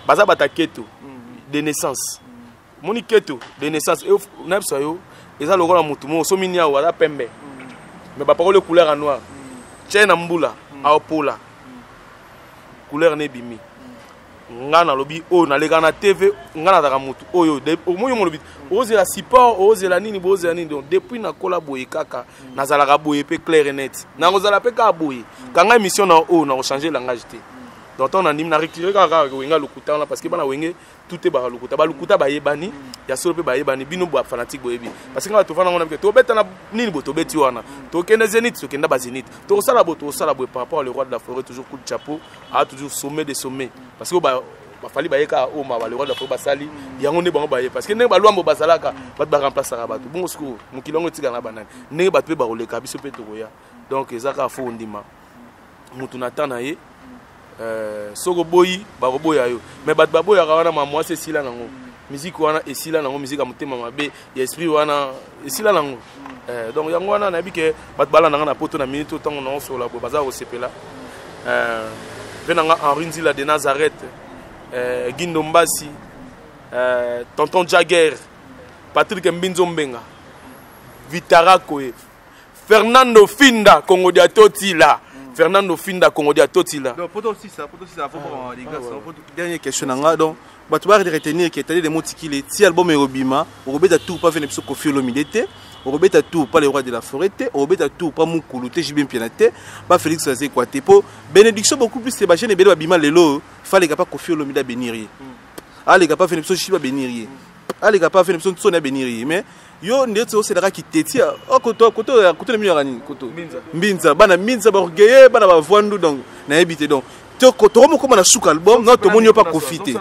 baza bata keto de naissance moni keto de naissance et napsa yo eza lokola mutu mo so mini awa za pembe mais ba parole couleur en noir chena mbula a opola couleur ne bimi ngana lobi o na lega na TV ngana daga mutu oyo moyo mo lobi oze la support oze la nini boze la nini donc depuis na kola boye kaka nazala ka boye pe clair et net na kozala pe ka boye kanga émission na o na changer langage te donc on a na retirer kaka wenga lokuta là parce que bana wenge tout est ba lokuta ba yebani ya solo pe ba yebani bino bo fanatique boyebi parce que nga to fana ngona to beta na nini bo to beti wana to kende zenith to kenda ba zenith to sala bo par rapport au roi de la forêt toujours coup de chapeau a toujours sommet des sommets parce que ba fali ba yeka o ma le roi de la forêt ba sali yango ne bango ba ye parce que ne ba lwambo ba salaka ba ba remplacer ka bato bon siko mukilongo tika na banane ne ba pe ba roleka biso pe to ya donc ezaka fo ndima mutu natana ye soko boyi ba boya yo mais bat ba boya wana ma moi c'est sila nango musique wana esila nango musique a mutema mabe ya esprit wana esila nango donc yango wana na bike bat bala nanga na poto na minute temps non sur la baza au sepela venanga Henri Nzila de Nazareth Guindo Mbasi tonton Jagger Patrick Mbinzo Mbenga Vitara Koe Fernando Finda Congo dia Totila Fernando Finda Congo dia Totila. Donc pour aussi ça faut pas les gars dernière question nanga donc bah tu vas retenir que tu as des mots qui les ti album Erobima Robeta tout pas venir sur Kofi Olomide Robeta tout pas le roi de la forêt Robeta tout pas Mukulu te Jibin Pianate pas Félix Azé Kwate po bénédiction beaucoup plus Sébastien et Belo Bima lelo fallait pas Kofi Olomide bénir ah les gars pas venir sur Chiba bénir ah les gars pas venir sur Sonia bénir mais yo ndetso c'est la qui tetia koto le mieux rani koto mbinza bana mbinza ba orgueilleux bana ba voandu donc na ebité donc to koto mo comme na souk album non to monyo pas profiter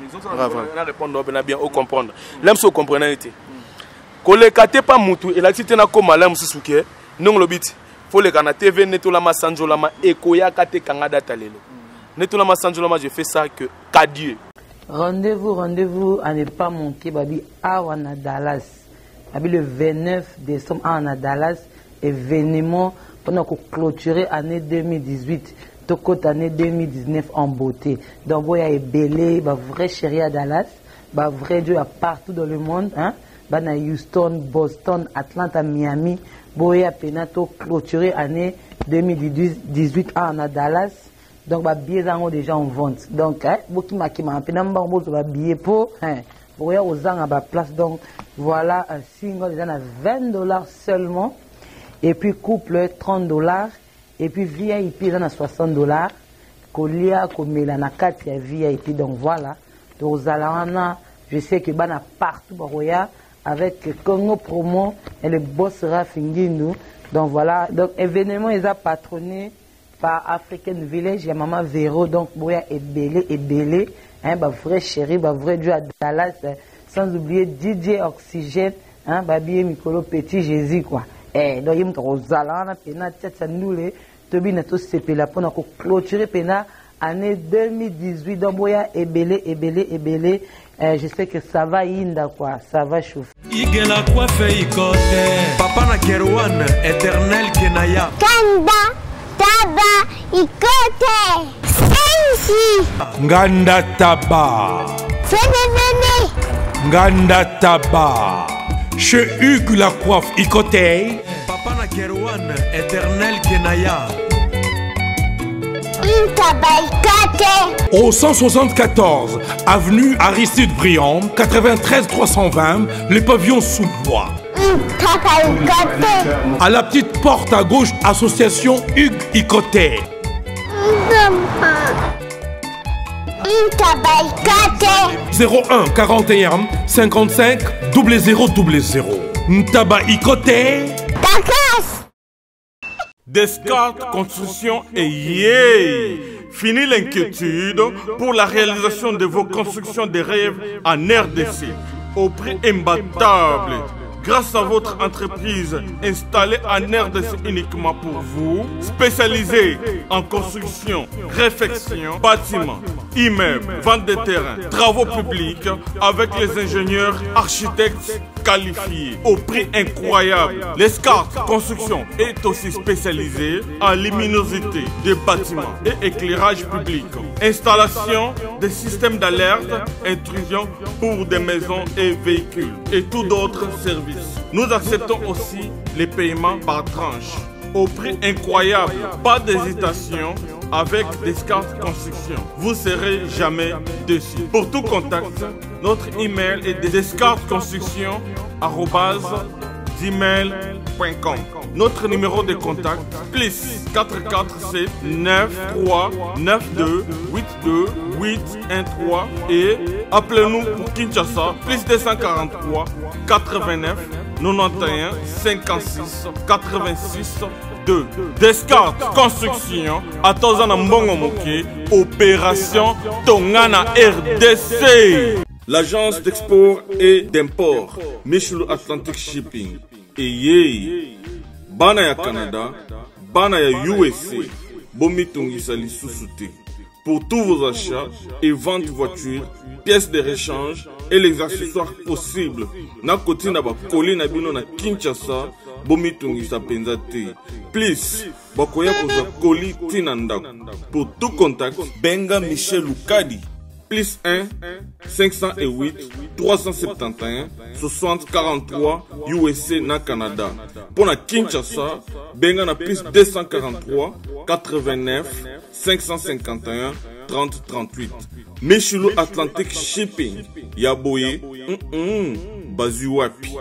na répondre on bien au comprendre l'aime so comprendre été koleka te pas mutu et la tite na koma l'aime susuke non le bit faut le kana TV netola masanjola ma ekoya kate kanga data lelo netola masanjola ma je fais ça que Dieu rendez-vous à ne pas manquer babi awana Dallas. Le 29 décembre à Dallas, événement pendant qu'on clôturer l'année 2018, toute l'année 2019 en beauté. Donc, il y a des belés, vrai chéri à Dallas, vrai Dieu à partout dans le monde, hein? À Houston, Boston, Atlanta, Miami, il y a penato clôturer l'année 2018 à Dallas. Donc, les billets sont déjà en vente. Donc, beaucoup de billets pour, pour aux gens à la place. Donc, voilà un single déjà à $20 seulement. Et puis, couple $30. Et puis, VIP ils à $60. Kolia, Komela, na 4 VIP. Donc, voilà. Donc, je sais que Bana partout, avec Congo Promo et le boss Rafingindu. Donc, voilà. Donc, événement, ils ont patronné par African Village. Il y a Maman Véro. Donc, Boya est belé. Hein, vrai chéri, vrai Dieu à Dallas, sans oublier DJ Oxygène, hein, Babi Mikolo Petit Jésus, quoi. Donc, il y a Rosalana, Pena, Tchatchanoule, Tobi Nato Sepela, pour nous clôturer Pena, année 2018, donc, Boya est belé. Je sais que ça va inda, quoi, ça va chauffer. Igela quoi fait ikote, Papa na Kerouan, éternel Kenaya. Kanda, Taba, ikote. Nganda Taba Nganda Taba Chez Hugues la coiffe Ikote Papa na Kerouan éternel Kenaya Au 174 avenue Aristide Briand 93 320 le pavillon sous bois. À la petite porte à gauche association Hugues Ikote. 01 41 55 0000 Ntaba Ikote Descartes Construction et yeah! Fini l'inquiétude pour la réalisation de vos constructions de rêves en RDC au prix imbattable. Grâce à votre entreprise installée en RDC uniquement pour vous, spécialisée en construction, réfection, bâtiments, immeubles, vente de terrains, travaux publics, avec les ingénieurs, architectes qualifiés au prix incroyable. L'Escart Construction est aussi spécialisée en luminosité des bâtiments et éclairage public. Installation des systèmes d'alerte, intrusion pour des maisons et véhicules et tous d'autres services. Nous acceptons aussi les paiements par tranche au prix incroyable. Pas d'hésitation avec Descartes Construction. Vous ne serez jamais déçus. Pour tout contact, notre email est descartesconstruction@gmail.com. Notre numéro de contact plus 447 93 92 82 813 et appelez-nous pour Kinshasa plus 243 89 91 56 86 2. Descartes Construction à Tozana Mbongo Moké, opération Tongana RDC. L'agence d'export et d'import Michel Atlantic Shipping et bana ya Canada, bana ya USA, bomitungisa lisusu te. Pour tous vos achats et ventes de voitures, pièces de rechange et les accessoires possibles. Na koti na ba koli na bino na Kinshasa, bomitungisa penza te. Please, bakoya koza koli tina ndako. Pour tout contact, benga Michel Lukadi. Plus 1 508 371 60 43 USA na Canada. Pour la Kinshasa, benga na plus 243 89 551 30 38. Michelo Atlantic Shipping. Yaboye, Bazuapi.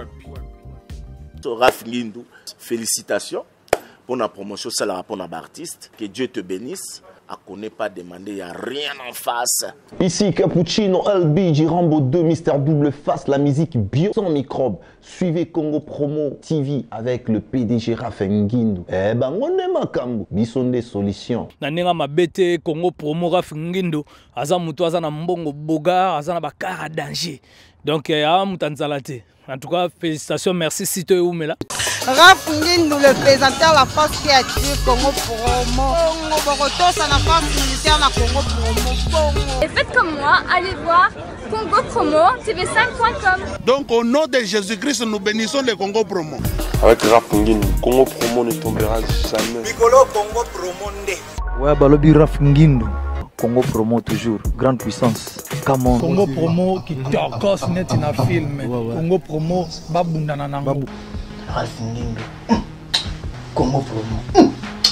Raph Ngindou, félicitations pour la promotion, ça la rapport à l'artiste. Que Dieu te bénisse. À connaît pas demander, il n'y a rien en face. Ici Cappuccino, LB, Rambo 2, Mister Double Face, la musique bio sans microbes. Suivez Congo Promo TV avec le PDG Raph Ngindou. Eh ben, on est makambo, bisonde solution. Nanenga mabete Congo Promo Raph Ngindou, aza mutu aza na mbongo boga, aza na bakara danger. Donc, ya mutanzalate. En tout cas, félicitations, merci Sito Oumela. Raph Ngindou, le présentateur de la force créative Congo Promo. Ça n'a pas militaire na Congo Promo. Et faites comme moi, allez voir Congo Promo, tv5.com. Donc au nom de Jésus-Christ, nous bénissons le Congo Promo. Avec Raph Ngindou, Congo Promo ne tombera jamais. Piccolo Congo Promo ndé. Ouais, balobi Raph Ngindou. Congo Promo toujours, grande puissance. Come on. Congo Promo qui torcos net in a film. Congo Promo babunda na nango. Raph Ngindou. Congo Promo.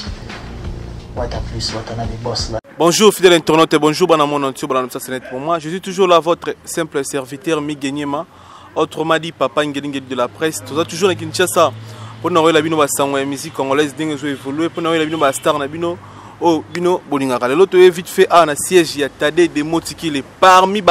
Bonjour fidèles internautes et bonjour Banamon entier, pour moi. Je suis toujours là, votre simple serviteur Miguenyema. Autrement dit, Papa Ngengeli de la presse. Tout ça toujours à Kinshasa. Pour nous la bino basangwa la musique congolaise dingue zo évoluer. Pour nous la bino bastar na bino. Oh bino bolingaka. L'autre est vite fait à un siège ya tade des motikile parmi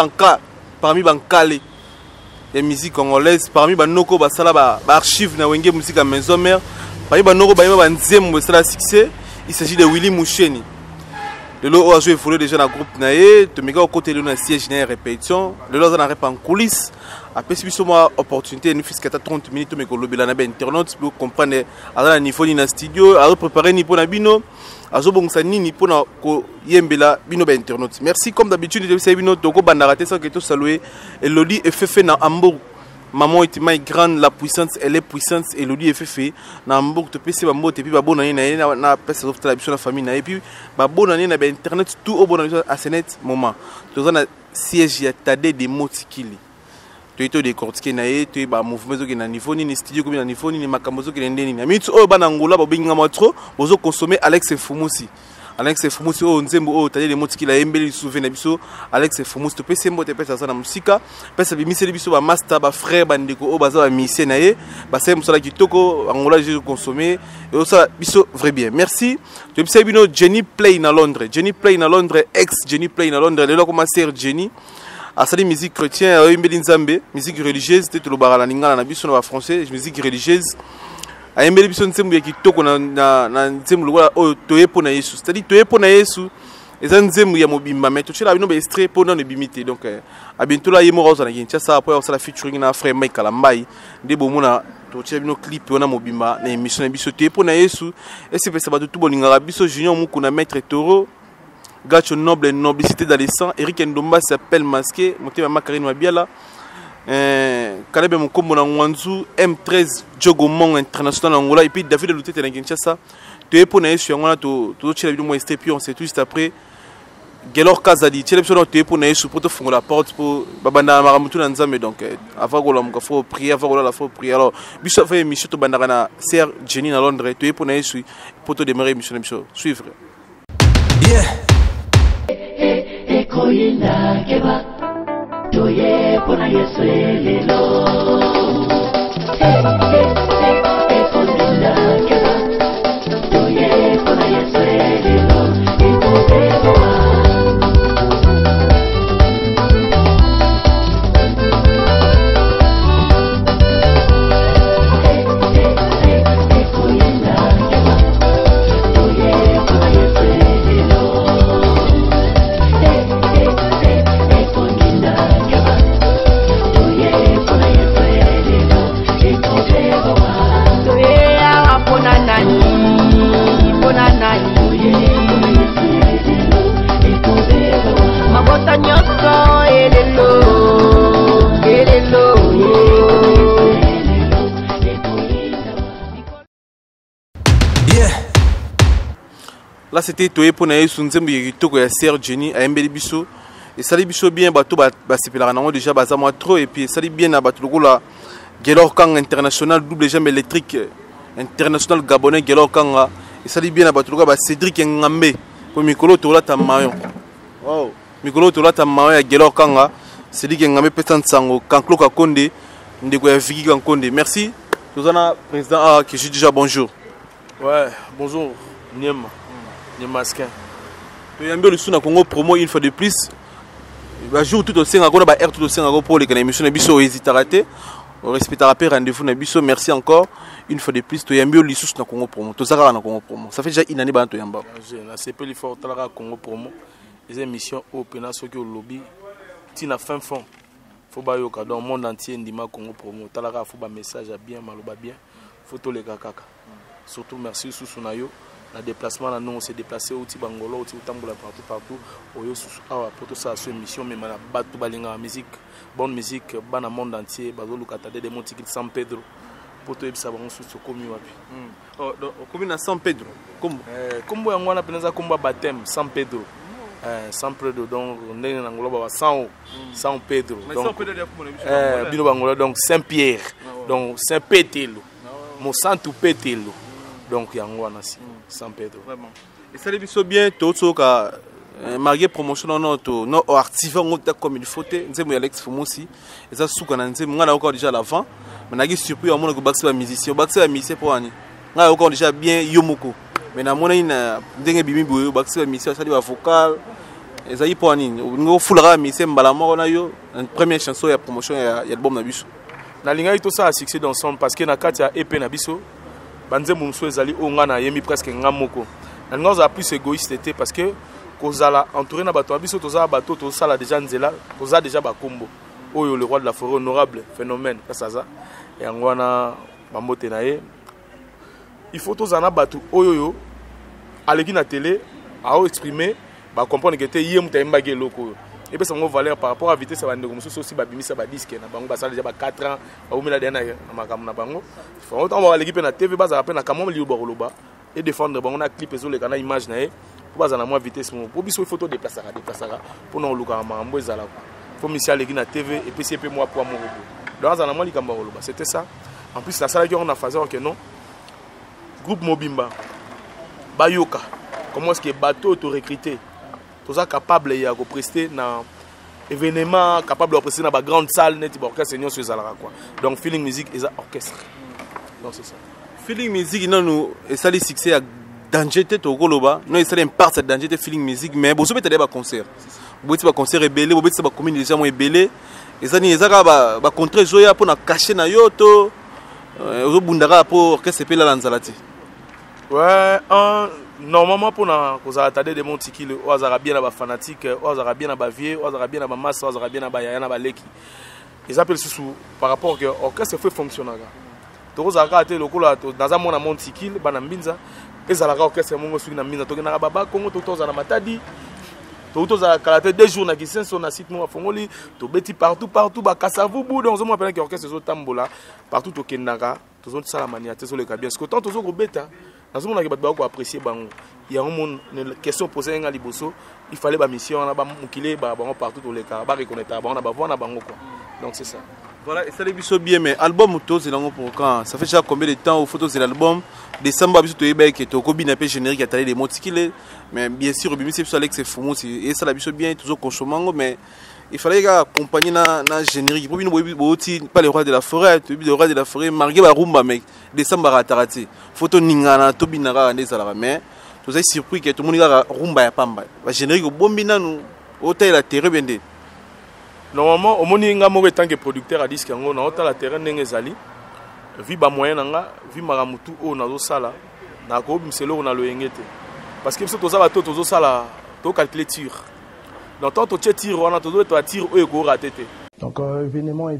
bankale. Les musiques congolaises parmi banoko basala ba archive na wenge musique à maison mère. Parmi banoko ba yeba nzembo basala succès. Il s'agit de Willy Moucheni. Le lot a joué déjà dans le groupe Naé. Tu me côté de la siège de répétition. Le lot a en coulisses. Après, si vous avez opportunité, nous faisons 30 minutes, mais vous avez internet pour comprendre à niveau de studio, à préparer ni pour la bino, à ni pour la yembela bino internet. Merci comme d'habitude de vous bino toko bandarate sans que tout saluer. Elodie est fait dans Hambourg. Maman est ma grande, la puissance, elle est puissance, et Elodie est fait. Dans Hambourg, tu peux savoir et puis bonne année, na pèse sauf la la famille, et puis bonne année, na internet tout au bon à ce net moment. Tu as un siège, il y a tadé des mots tikili. Tu es des cortiques naé, tu es un mouvement qui est dans niveau ni studio comme dans niveau ni makamozo qui est dans ni. Mais tu es au Banangola, babinga matro, bozo consommer Alex Fumusi. Alex Fumusi o nzembo o tadé des mots tikili a embelli souvenir biso. Alex Fumusi tu peux sembo te pesa ça na musika, pesa bimiseli biso ba master ba frère bandeko o baza ba musicien naé, ba sembo sala kitoko Angola je consommer et ça biso vrai bien. Merci. Tu sais bino Jenny Play na Londres. Jenny Play na Londres, ex Jenny Play na Londres, le comment sert Jenny. À sa musique chrétienne, musique religieuse, c'était le barala ningala na biso na français, musique religieuse. A embeli biso nzembo ya kitoko na nzembo lokola oyo toyepo na Yesu. C'est-à-dire toyepo na Yesu, eza nzembo ya mobimba mais tochela bino ba extrait pour non bimité. Donc a bientôt là yemo roza na Kinshasa après on sala featuring na frère Mike Kalambai. Nde bomona tochela bino clip na mobimba na émission na biso toyepo na Yesu. Et c'est ça ba tout boningala biso Junior Mukuna maître Toro. Gacho noble et noblicité dans les sangs. Eric Ndomba s'appelle masqué. Monté ma Karine Mabiala. Kalebe Mukombo na Ngwanzu M13 Jogomong international Angola et puis David Lutete na Kinshasa. Tu es pour naïs sur Angola to chile vidéo moi puis on sait tout juste après Gelor Kazadi chile sur tu es pour naïs pour te faire la porte pour babanda maramutu na nzambe donc avant que l'homme faut prier avant que la faut prier alors biso fait mission to bandara na Sir Jenny na Londres tu es pour naïs pour te démarrer mission suivre. Yeah. Ekoina keba toye pona yeso lelo ekoina keba toye pona yeso lelo ekobeba Là c'était Toye pour naïs sunzembu yitoko ya Sir Jenny à Mbeli biso et sali biso bien bato ba sepelaka nango déjà baza moi trop et puis sali bien na bato lokola Gelor Kang international double jambe électrique international gabonais Gelor Kanga et sali bien na bato lokola ba Cédric Ngambe pour mikolo tola ta mayon wow mikolo tola ta mayon ya Gelor Kanga Cédric Ngambe pesan sango Kanklo Kakonde ndeko ya Viki Kankonde merci tozana président qui dit déjà bonjour ouais bonjour Niema masquin. Tu as bien le son à Congo promo une fois de plus. Un jour tout au sein, on a air tout au sein pour les émissions de Bisso hésite à rater. On respectera pas rendez-vous na Bisso. Merci encore une fois de plus. Tu as bien le son à Congo promo. Tu as na Congo promo. Ça fait déjà une année que tu as bien. Je sais pas l'effort de la Congo promo. Les émissions open à ceux qui ont lobby. Tina fin fond. Faut pas yoka dans le monde entier ndima Congo promo. Talara faut ba message bien maloba bien. Photo les kaka. Surtout merci sous Sunayo. Le déplacement, nous on s'est déplacé au Tibangolo, au Tamboula partout. Pour tout ça, sur émission, mais on a battu la musique, bonne musique, dans le monde entier, Bazolo Katade, des Montiquil San Pedro. Pour tout ça, on se commis. Combien à San Pedro? Comme on a appelé ça comme baptême, San Pedro. San Pedro, donc on est en Angola, San Pedro. Donc Saint-Pierre, donc Saint-Pételo, mon Santo Pételo. Donc il y a un San Pedro. Vraiment. Et ça les biso bien tout ce que marié promotion non artisan comme il faut te nzembo Alex Fomosi et ça sous kana nzembo ngana encore déjà l'avant mais na surpris à mon que baxi ba musicien pour ani ngana encore déjà bien yomoko mais na mona ina ndenge bimi boyo baxi ba musicien ça dit vocal et ça y pour ani ngo fulra musicien mbala moko na yo une première chanson ya promotion ya album na biso na linga tout ça a succès dans son parce que na kati ya EP na biso banze mumso ezali ongana yemi presque ngamoko na nga plus égoïste était parce que kozala entouré na bato biso toza bato to sala déjà nzela toza déjà bakombo oyo le roi de la forêt honorable phénomène kasaza et ngwana bambote na ye il faut tozana bato oyo aleki na télé a exprimer ba comprendre que te yem tayemba ke loko et puis ça mo valeur par rapport à vitesse bande comme ça aussi ba bimisa ba disque na bango ba sala déjà ba 4 ans ba umela dena na makam na bango faut autant ba l'équipe na TV ba za pe na kamom li ba et défendre bango na clip ezo le kana image na e pour ba za na moi vitesse mo pour biso photo déplacer pour non luka mambo ezala faut misia l'équipe na TV et puis c'est peu moi pour mo donc za na moi li kamba ba c'était ça en plus la salle qui on a phasé que non groupe Mobimba Bayoka comment est-ce que bateau te recruter tous ça capable de prester dans événement capable de prester dans la grande salle net orchestre senior sur Zalara quoi donc feeling music et orchestre donc c'est ça feeling music nous et ça les succès à danger tête au goloba non ça part cette danger feeling music mais vous savez des concert vous êtes pas concert rebelle vous êtes pas commune déjà moins rebelle et ça ni ça ba contre joya pour na cacher na yoto bundara pour orchestre pe la lanzalati ouais normalement pour na koza atade de montiki le ozara bien na ba fanatique ozara bien na ba vieux ozara bien na ba masse ozara bien na ba yaya na ba leki ils appellent sous par rapport que orchestre fait fonctionner to ozara ate lokola to dans un monde montiki bana mbinza ezala orchestre mongo suki na mbinza to na baba kongo to ozana matadi Tous à karaté 2 jours na Kissin sur na site moi fongoli to beti partout ba Kasavu bout on se moi pendant que orchestre zo tambola partout au Kenaka tous on ça la manière sur le cabien parce que tant tous au beta dans ce monde que ba ko apprécier bango il y a un monde question posée nga liboso il fallait ba mission na ba mukile ba partout au les cas ba reconnaître ba na ba voir na bango quoi donc c'est ça. Voilà, et ça les biso bien, mais album tout c'est pour quand ça fait déjà combien de temps aux photos de l'album décembre biso to ebe que to combine un peu générique à taler les mots qu'il mais bien sûr bimi c'est Alex c'est fou et ça la biso bien toujours consommango mais il fallait accompagner na générique pour nous pas le roi de la forêt le roi de la forêt marqué ba rumba mais décembre à tarati photo ningana to binara ndeza la mais tout ça surpris que tout le monde ga rumba ya pamba ba générique bombina nous hôtel la terre bien. Normalement, au moment où en tant que producteur à disque, on a la terrain n'engezali, vu ba moyen nanga, vu maramutu o na do sala, na ko bimselo on a le engete. Parce que tout ça va tout sala, to calculer tir. Donc tant to tir on a to tir o ego ratété. Donc événement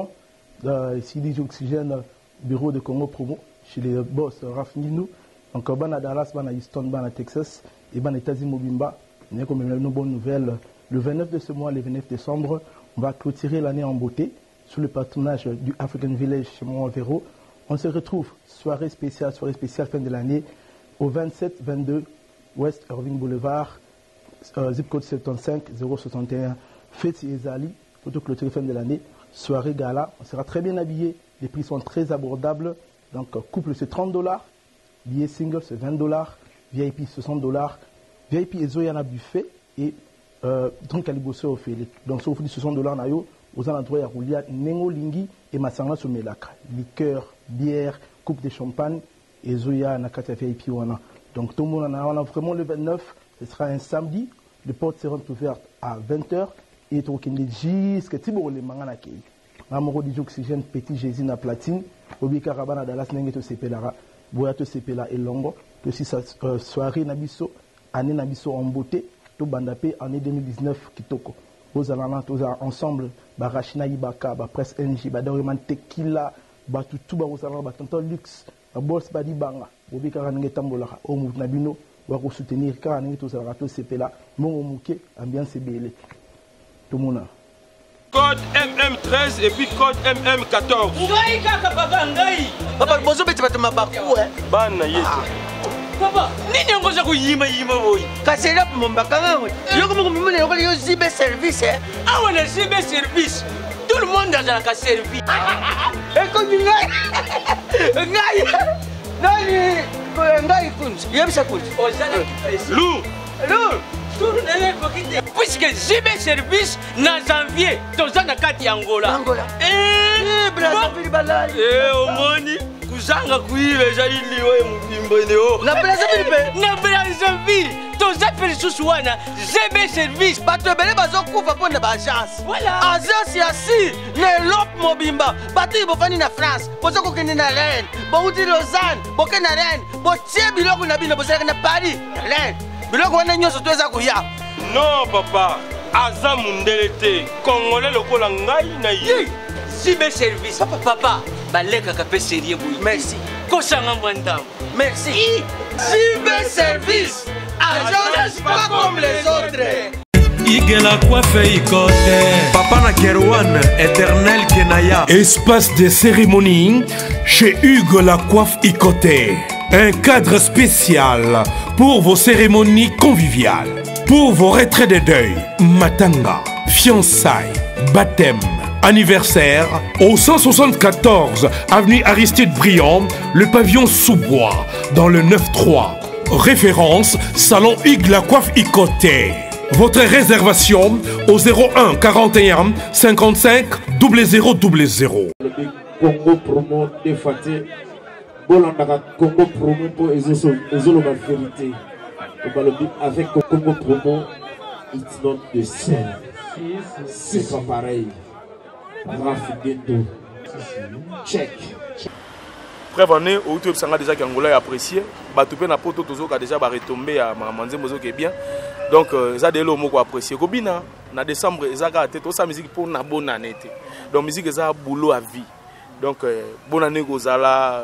ici DJ Oxygène bureau de Congo Promo chez les boss Raf Ngindou. Donc bana Dallas, bana Houston, bana Texas et bana États-Unis Mobimba. Il y a comme une bonne nouvelle. Le 29 de ce mois, le 29 décembre, on va clôturer l'année en beauté sous le patronage du African Village chez Montvéro. On se retrouve soirée spéciale fin de l'année au 27-22 West Irving Boulevard, zip code 75 061. Fête Ezali, photo clôturée fin de l'année, soirée gala. On sera très bien habillé, les prix sont très abordables. Donc couple c'est $30, billet single c'est $20, VIP $60, VIP et Zoyana buffet et donc Kaliboso fait donc ça offre $60 na yo aux endroits à Roulia Nengo Lingi et Masanga Somelaka liqueur bière coupe de champagne et Zoya na kata VIP wana donc tout le monde on a vraiment le 29 ce sera un samedi les portes seront ouvertes à 20h et to kende jusqu'à tibo le mangana kei Mamoro DJ Oxygène petit Jésus na platine obika rabana Dallas nenge to sepelara boya to sepela elongo to si soirée na biso année na biso en beauté Bandapé année 2019 kitoko aux alana tous ensemble barachina ibaka ba presse NG ba doreman tequila ba tutu ba aux alana ba tonton luxe ba boss ba di banga obi ka ngé tambola o mu na bino wa ko soutenir ka ngé tous alana to sepela mongo muke ambiance belé tout mona code MM13 et puis code MM14 ngai kaka papa ngai papa bozo beti batuma baku bana yetu Papa, nini ngoza kuyima boy. Kasela mombaka ngwe. Yoko mumimune yoko yo zibe service Ah ouais, zibe service. Tout le monde a la servi. Eko ngai. Ngai. Ngai kunzi. Yebisa kunzi. Ozala Lou. Puisque zibe service na janvier, tozana kati Angola. Brazzaville balai. Omoni. Kuzanga kuive jali wewe mubimbo leo. Na Brazzaville. Toza pelisusu wana ZB service. Bato bele bazokufa pona ba agence. Voilà. Agence ya si ne lop mobimba. Bato ibofani na France. Bozo kokende na Rennes. Bo uti Lausanne. Bo ke na Rennes. Bo tie biloko na bino bozala na Paris. Rennes. Biloko wana nyoso toza kuya. Non papa. Aza mundelete. Congolais lokola ngai na ye. ZB service. Papa. Baleka kapé sérieux boui. Merci. Kosanga mwandam. Merci. ZB service. Agence pas comme les autres. Igela coiffe ikote. Papa na Kerouan, éternel Kenaya. Espace de cérémonie chez Hugues la coiffe Ikoté. Un cadre spécial pour vos cérémonies conviviales. Pour vos retraits de deuil, matanga, fiançailles, baptême, anniversaire, au 174 avenue Aristide Briand, le pavillon sous-bois, dans le 9-3. Référence, salon Hugues la coiffe Ikoté. Votre réservation au 01 41 55 0000. Congo Promo défaté. Bolandaka Congo Promo pour Ezolo la vérité. Avec Congo Promo, it's not the same. C'est pas pareil. Check. Preuve en est, au YouTube, ça a déjà qu'Angola apprécié. Batoupe na poto tozo a déjà retombé à Mamanze Mozo qui est bien. Donc, ça a des lots apprécié. Kobina, en décembre, ça a été toute sa musique pour une bonne année. Donc, musique, ça a boulot à vie. Donc, bonne année, Gozala,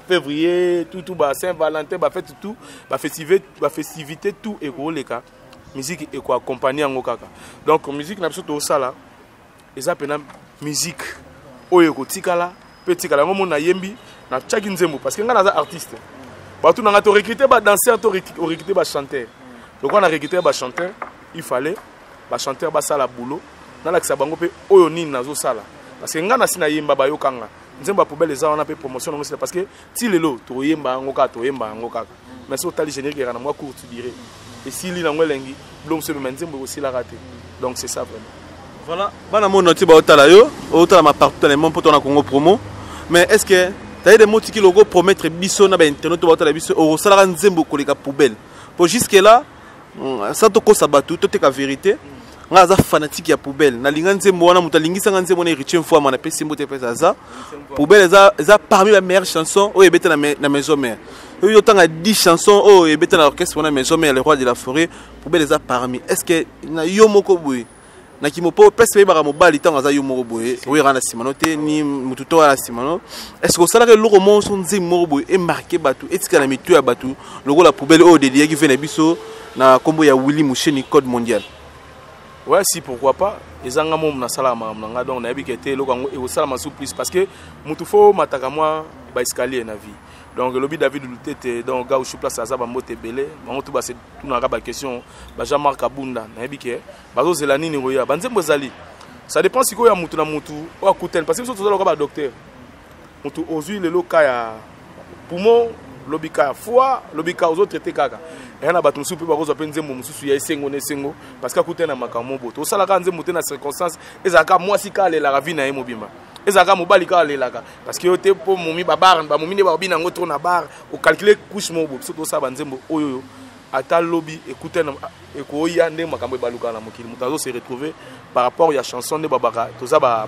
février, tout, Saint-Valentin, fête tout, festivité, tout, et les cas. musique et quoi accompagner en kaka. Donc musique na biso to sala eza pena musique oyo ko tikala pe tikala ngomo na yembi na tchaki nzembo parce que nga naza artiste. Ba tout na to recruter ba danseur to recruter ba chanteur. Donc on a recruté ba chanteur, il fallait ba chanteur ba sala boulot na la kisa bango pe oyo nini nazo sala parce que nga na sina yemba ba yokanga. Nzemba poubelle eza on a pe promotion ngo parce que ti lelo to yemba ngoka to yemba ngoka. Mais c'est au tali générique na moi court tu dirais. Et si li na ngwelengi blom se nzembo aussi la raté. Donc c'est ça vraiment. Voilà, bana mon noti ba otala yo, otala ma partout dans le monde pour ton Congo promo. Mais est-ce que tu as des mots qui logo promettre biso na ba internet to otala biso o sala nzembo koleka poubelle. Pour jusque là, ça to ko sabatu to te ka vérité. Nga za fanatique ya poubelle. Na linga nzembo wana mutalingisa nga nzembo na richem fois mana pesi mbote pesa za. Poubelle za parmi les meilleures chansons o ebeta na maison mère. Yo tanga 10 chansons o ebeta na orchestre na maison mère le roi de la forêt. Poubelle za parmi. Est-ce que na yo moko boy na kimopo pesa ba mobali tanga za yo moko boy. O ira na simano te ni mututo ala simano. Est-ce que ça la le roman son nzembo boy est marqué batu. Est-ce que na mitu ya batu logo la poubelle o dédié qui vient biso na kombo ya Willy Moucheni code mondial. Ouais, si pourquoi pas. Les gens qui ont salama donc on a vu que était le et au salama plus parce que mutu faut mataka moi ba escalier na vie. Donc le David Lutete donc gars où je suis place à ça ba moté belé, ba tout ba c'est tout na ba question ba Jean-Marc Abunda na vu que ba zo zelani ni roya ba nzembo zali. Ça dépend si ko ya mutu na mutu ou akuten parce que so to ba docteur. Mutu ozui le loka ya poumon lobika foie lobika aux autres traiter kaka. Et on a battu soupe ba ko nzembo mususu ya esengo ne sengo parce que akuten na makambo boto. O sala ka nzembo te na circonstance ezaka moi si ka le la vie na mobimba. Ezaka mobali ka le laka parce que yote po momi babar ba momi ne ba bina ngoto na bar o calculer couche mobo surtout ça ba nzembo oyo ata lobby écouter na eko ya nde makambo baluka na mokili mutazo se retrouver par rapport ya chanson de babaka to ça ba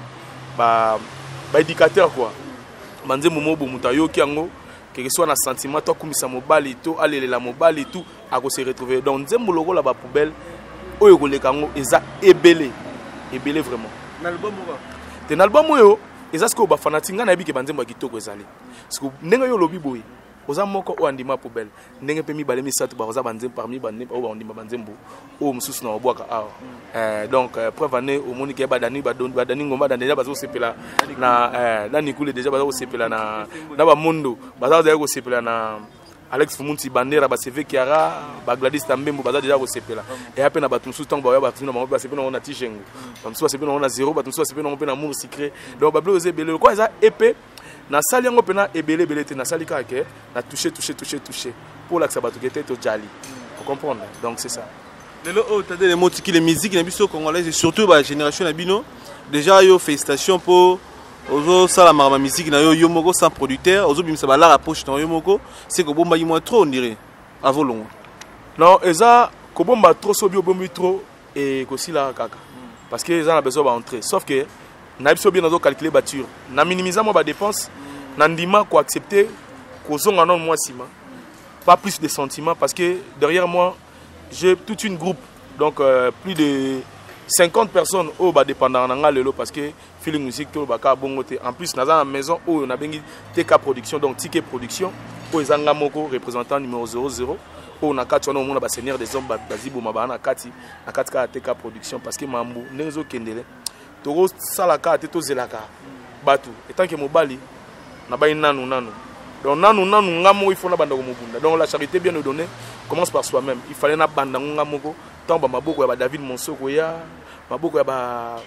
éducateur quoi. Banzembo mobo mutayo ki yango que soit na sentiment to kumisa mobali to alelela mobali tout a ko se retrouver donc nzembo logo la ba poubelle oyo ko leka ngo eza ebele vraiment l'album ten album oyo eza ce que ba fanatique nga na bi ke banzembo kitoko ezali parce que ndenge yo lobi boy oza moko o andima poubelle ndenge pe mi balé mi satu ba oza banzembo parmi banne o ba andima banzembo o mususu na obwaka awa donc preuve année au moni ke ba dani ngomba dan déjà bazo sepela na na nikule déjà bazo sepela na ba mondo bazo ko sepela na Alex Fumunti Bandera ba CV Kiara ba Gladys Tambembo baza déjà ko sepela et après na batu sous temps ba ba tuna ba sepela na tijengo comme soit sepela na zéro batu soit sepela na amour secret donc ba bleu ezebele quoi ça épée na sali yango pena ebele te na sali ka ke na toucher pour la que ça batu gete to jali vous comprenez donc c'est ça lelo o tade les mots qui les musiques na biso congolaise et surtout ba génération na bino déjà yo félicitations pour ozo sala ma musique na yo yomoko sans producteur ozo bimisa ba la rapproche na yomoko c'est que bomba yi moins trop on dirait à volon non eza ko bomba trop so bi bombi trop et ko sila kaka parce que eza na besoin ba entrer sauf que na biso bien nazo calculer bature na minimiser moi ba dépense na ndima ko accepter ko zonga non moi sima pas plus de sentiments parce que derrière moi j'ai toute une groupe donc plus de 50 personnes au bas dépendant nanga lelo parce que feeling musique to baka bongote en plus naza na maison où on a bengi TK production donc ticket production pour ezanga moko représentant numéro 00 on a kati on a ba seigneur des hommes bazibo mabana kati na kati ka TK production parce que mambu nezo kendele to sala ka te to zelaka batu etant que mobali na ba nanu donc nanu ngamo il faut na banda ko mobunda donc la charité bien nous donner commence par soi-même il fallait na banda ngamoko tamba maboko ya ba David Monsoko ya maboko ya ba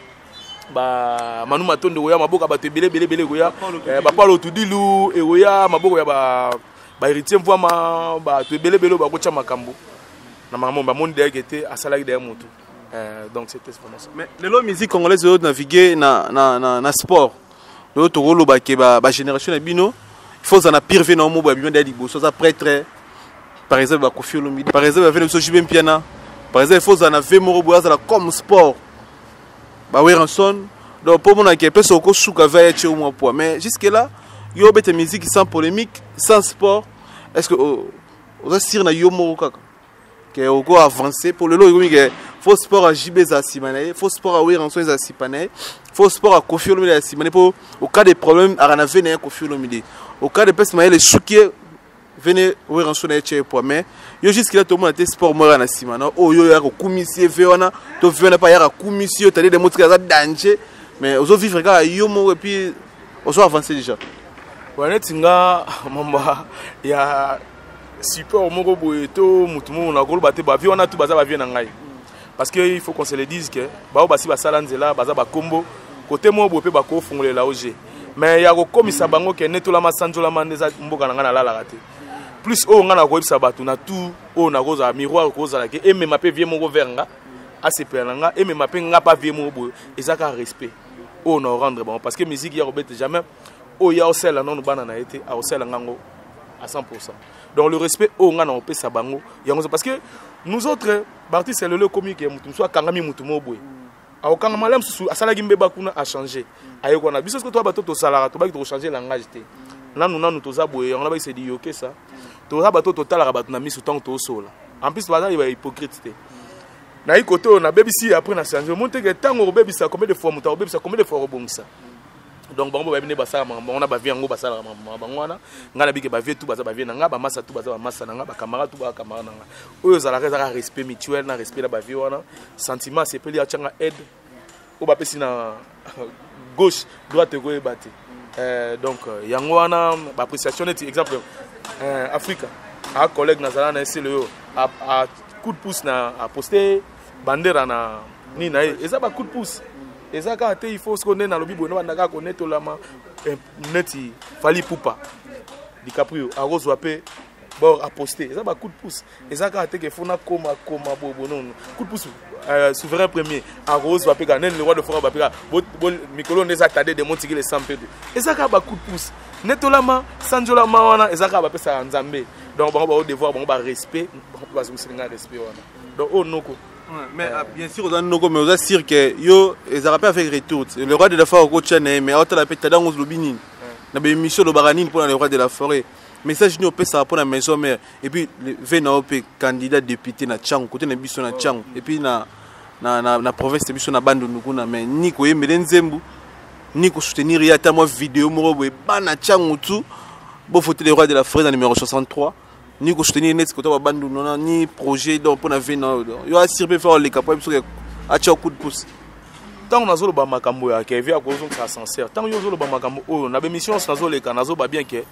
Manu Matondo ya maboko ba tebele goya ba Paulo Tudilu e goya maboko ya ba héritier mvama ba tebele ba ko chama makambo na maman ba monde était à salari derrière moto donc c'était vraiment ça mais les musique congolaise de naviguer na sport le to rolo ba ke ba génération na bino il faut ça na pire ve na mo ba bien d'aller bosso ça prêtre par exemple ba Kofi Olomide par exemple avec le Sojibem Piana par exemple il faut ça na ve moro boza comme sport ba Weranson donc pour mon que peut soko souka va être au moins point mais jusque là yo bete musique sans polémique sans sport est-ce que on va sur na yo moro kaka que au go avancer pour le lo que faut sport à JB za Simane faut sport à Weranson za Sipane faut sport à Kofi Olomide za Simane pour au cas des problèmes à na ve na Kofi Olomide au cas de peste maïle chouquer venez ouvrir un son et pour mais yo jusqu'à tout le monde sport moi na sima na oh yo ya ko kumisi veona to veona pas ya kumisi yo tali des mots très danger mais aux vivre quand yo mo et puis on soit avancé déjà ouais tinga mamba ya super moko boyeto mutumo na golo baté ba veona tout baza ba vie na ngai parce que il faut qu'on se le dise que ba basi ba salanzela baza ba combo côté mo bo pe ba ko fungolela oje mais ya ko komisa bango ke netola masanjola mandeza mboka na ngana la raté plus o ngana ko ibisa batu na tout o na koza miroir ko za ke eme mape vie moko veranga asepenanga eme mape nga pa vie moko ezaka respect o na rendre bon parce que musique ya robete jamais o ya osela non bana na été a osela ngango à 100%. Donc le respect o ngana o pesa bango yango parce que nous autres artistes c'est le comique mutum soit kangami mutumo boy a okanga malam susu asala gimbe bakuna a changer ayeko na biso ce que toi bato to salara to ba to changer langage te nanu toza boye on a ba se di yoke ça toza bato total ra bato na misu tant to sola en plus baza il va hypocrite te na ikoto na BBC après na changer monte que tant o BBC ça combien de fois muta o BBC combien de fois rebongisa donc bango ba bine basala on a ba vie ngo basala bango wana ngana bike ba vie tout baza ba vie na nga ba massa tout baza ba massa na nga ba camarade tout ba camarade na nga oyo za la respect mutuel na respect la ba vie wana sentiment c'est peli achanga aide o ba pesi na gauche droite go e baté donc yango wana ba appréciation net exemple Africa a collègue nazala na SLO a coup de pouce na a poster bandera na ni na eza ba coup de pouce ezaka te il faut se connaître dans le bibo na ndaka connaître lama neti fali pupa DiCaprio a rose wapé bord a poster ezaba coup de pouce ezaka te que fona koma bobo non coup de pouce souverain premier a rose wapé ganen le roi de fora wapé mikolo neza tade de montiki les 100 pedo ezaka ba coup de pouce netolama sanjola mawana ezaka ba pesa nzambe donc bon ba devoir bon ba respect ba soutenir respect wana donc oh noko. Mais bien sûr, on a mais on a sûr que yo, ils ont pas fait retour. Le roi de la forêt au coach mais autant la pète dans le binin. Na be mission de baranine pour le roi de la forêt. Message nous pèse ça pour la maison mère et puis vena op candidat député na Tchang côté na biso na Tchang et puis na province de biso na bando nguna mais ni ko yemele nzembu ni ko soutenir ya ta moi vidéo mo bo ba na Tchang tout bo photo le roi de la forêt dans numéro 63. Ni ko soutenir net côté ba bandu non ni projet donc pour na vena yo assuré faire les capables parce que a tcha coup de pouce tant on a zolo ba makambo ya ke via cause ça sincère tant yo zolo ba makambo o na be mission ça zolo le kanazo ba bien que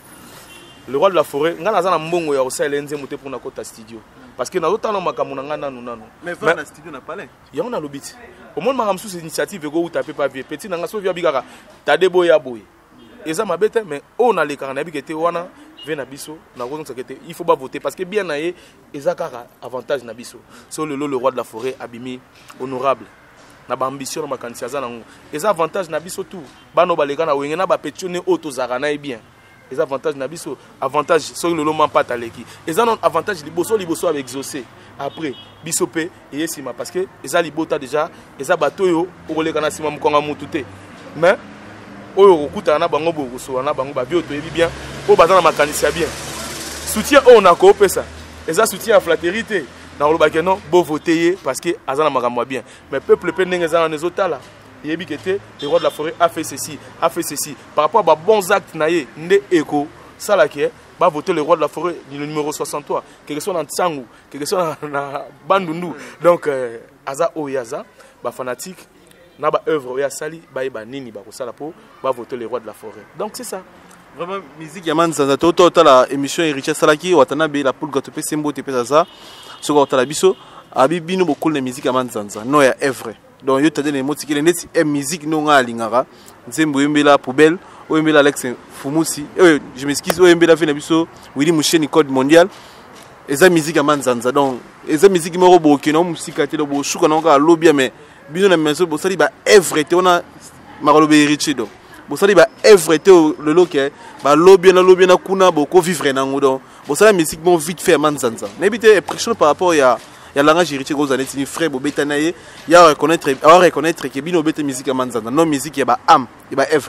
le roi de la forêt ngana za na mbongo ya osala nze muté pour na kota studio parce que na zo tano makambo na ngana nanu mais va na studio na palais ya on a lobit au monde makambo sous initiative go ou taper pas vieux petit na ngaso via bigara tade boya boy eza mabete mais on a les carnet bikete wana na biso na il faut pas voter parce que bien naé ezaka avantage na biso so le roi de la forêt abimi honorable na ba ambition na makanisi za nango eza avantage na biso tout bano baleka na wenge na ba petitionner auto zara na bien eza avantage na biso avantage so le loma pas taleki eza non avantage liboso avec exaucer après biso pe yesima parce que eza libota déjà eza bato yo okoleka na sima mukonga mutu te mais oyo okuta na bango bokoso na bango ba bioto ebi bien o bazana makanisi bien soutien on a ko pesa eza soutien à fraternité na lo ba que non bo voter parce que azana makambo bien mais peuple pe ndenge za na nezotala yebi kete le roi de la forêt a fait ceci par rapport à ba bons actes na ye nde eko sala ke ba voter le roi de la forêt le numéro 63 que soit na Tsangu que soit na Bandundu donc aza oyaza ba fanatique na ba œuvre ya sali ba nini ba ko sala po ba voter le roi de la forêt donc c'est ça vraiment musique ya manzanza to la émission Richard Salaki watana be la poule gato pe sembo te pesa ça so ko la biso abibino bokol na musique ya manzanza no ya œuvre donc yo tade les mots qui les net musique no nga lingara nzembo yembela poubelle oyembela Alex Fumusi je m'excuse oyembela fait na biso Willy Musheni code mondial eza musique ya manzanza donc eza musique mo robo no musique te bo shuka no ka lobia mais bino na maison bo sali ba œuvre te ona makalobe héritier donc bo sali ba œuvre te le loke ba lobia na kuna boko vivre na ngodo bo sali musique bon vite fait manzanza n'habite pression par rapport ya langage héritier go zanet ni frère bo betanaye ya reconnaître que bino bete musique manzanza non musique ya ba âme et ba œuvre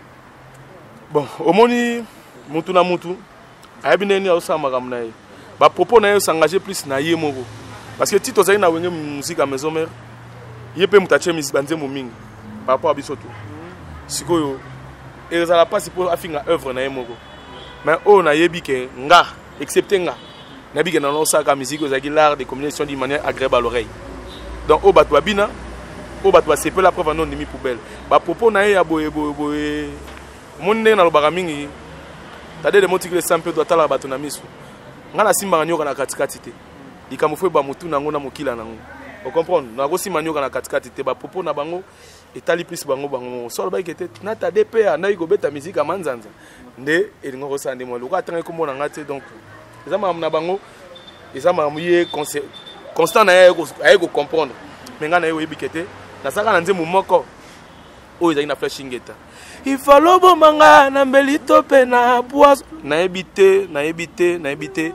bon omoni mutu na mutu ayabineni ausa makamna ye ba propos na yo s'engager plus na ye moko parce que tito zali na wenge musique à maison mère yepe mutache musique banzembo mingi par rapport à biso tout sikoyo ezala pas pour afinga œuvre na ye moko mais on a yebi ke nga excepté nga nabi que dans ça la musique aux l'art de communication d'une manière agréable à l'oreille donc au bateau bina au bateau c'est peu la preuve non demi poubelle ba propos na ya boye mon na lo baramingi tade de monti que sample doit tala bateau na misu ngala simba nyoka na katikati te likamufwe ba mutu nango na mokila nango vous comprenez na go simba nyoka na katikati te ba propos na bango etali plus bango solo ba kete na ta DPA na igo beta musique amanzanza nde elingo ko sande mo luka tanga ko mona ngate donc ezama na bango ezama muye constant na ayeko comprendre mais ngana yo ebikete na saka na nzemu moko o ezali na flashingeta il fallait bomanga na mbelito pe na poison na ebité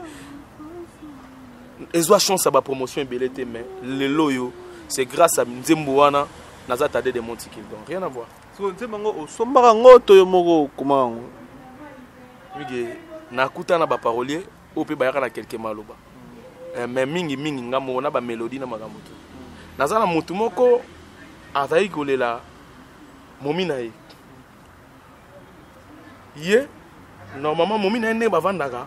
ezwa chance à ba promotion belete mais le loyo c'est grâce à nzembo wana naza tade de montikil donc rien à voir so nzemango osombaka ngoto yo moko comment mige nakuta na ba parolier o pe bayaka na quelque maloba mais mingi ngamo na ba mélodie na makambo to naza na mutu moko azali kolela momi na ye normalement momi na ne bavandaka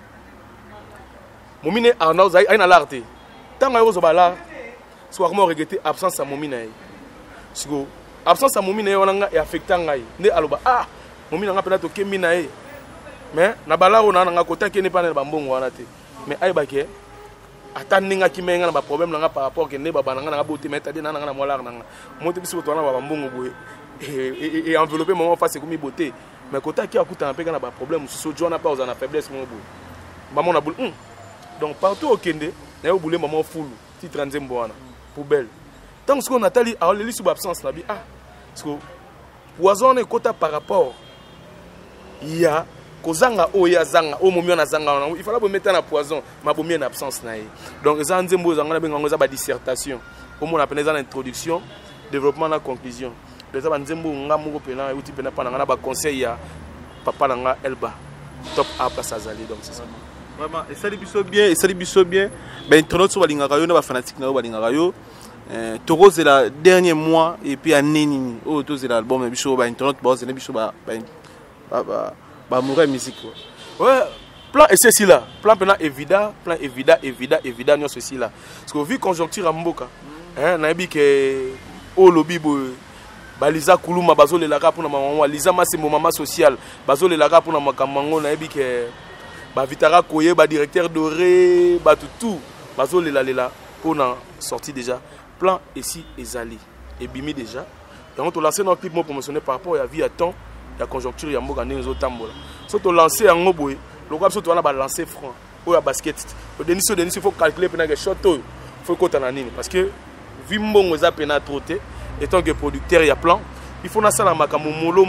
momi ne arnaud ai na l'arte tanga yo zo bala soit comment regretter absence à momi na ye siko absence à momi na ye wana e affecta ngai nde aloba ah momi na nga pena to kemi na ye mais na balaro na nga kota ke ne pa na bambongo wana te mais ay baké ataninga kimenga na ba problème na nga par rapport ke ne baba na nga na boté mais tadi na nga na molar na nga moto biso to na ba bambongo boye et envelopper moment face comme beauté mais kota ki akuta na peka na ba problème so jona pa ozana faiblesse mo boye maman na boule donc partout au kende na yo boule maman fulu ti 30e wana poubelle tant ce qu'on a tali a leli sous absence na bi ah parce que poison et kota par rapport il y a kozanga oya zanga o momio na zanga il fallait bo mettre na poison ma bomie na absence na ye donc za nzembo zanga na benga za ba dissertation au moins appelé ça l'introduction développement na conclusion les za nzembo ngamu ko pena uti pena pa na ba conseil ya papa nga Elba top à place azali donc c'est ça vraiment et ça li biso bien ben internaute so balingaka yo na ba fanatique na yo balingaka yo Toro c'est la dernier mois et puis année nini oh to c'est l'album biso ba internaute ba c'est biso ba mourir musique ouais plan et ceci là plan évident non ceci là parce que vu conjoncture à mboka hein na bi ke o lobby baliza kuluma bazole la pour na maman liza masemo mama social bazole la pour na makamango na bi ke ba vitara koye ba directeur doré ba tout bazole la pour na sorti déjà plan ici ezali et bimi déjà donc on lancer notre clip promotionné par rapport à vie à temps la conjoncture ya mboka ndenge zo tambola so to lancer yango boye lokwa so to wana ba lancer franc ou ya basket denis il faut calculer pena que shot faut kota na nini parce que vi mbongo za pena troté étant que producteur ya plan il faut na sala makambo molo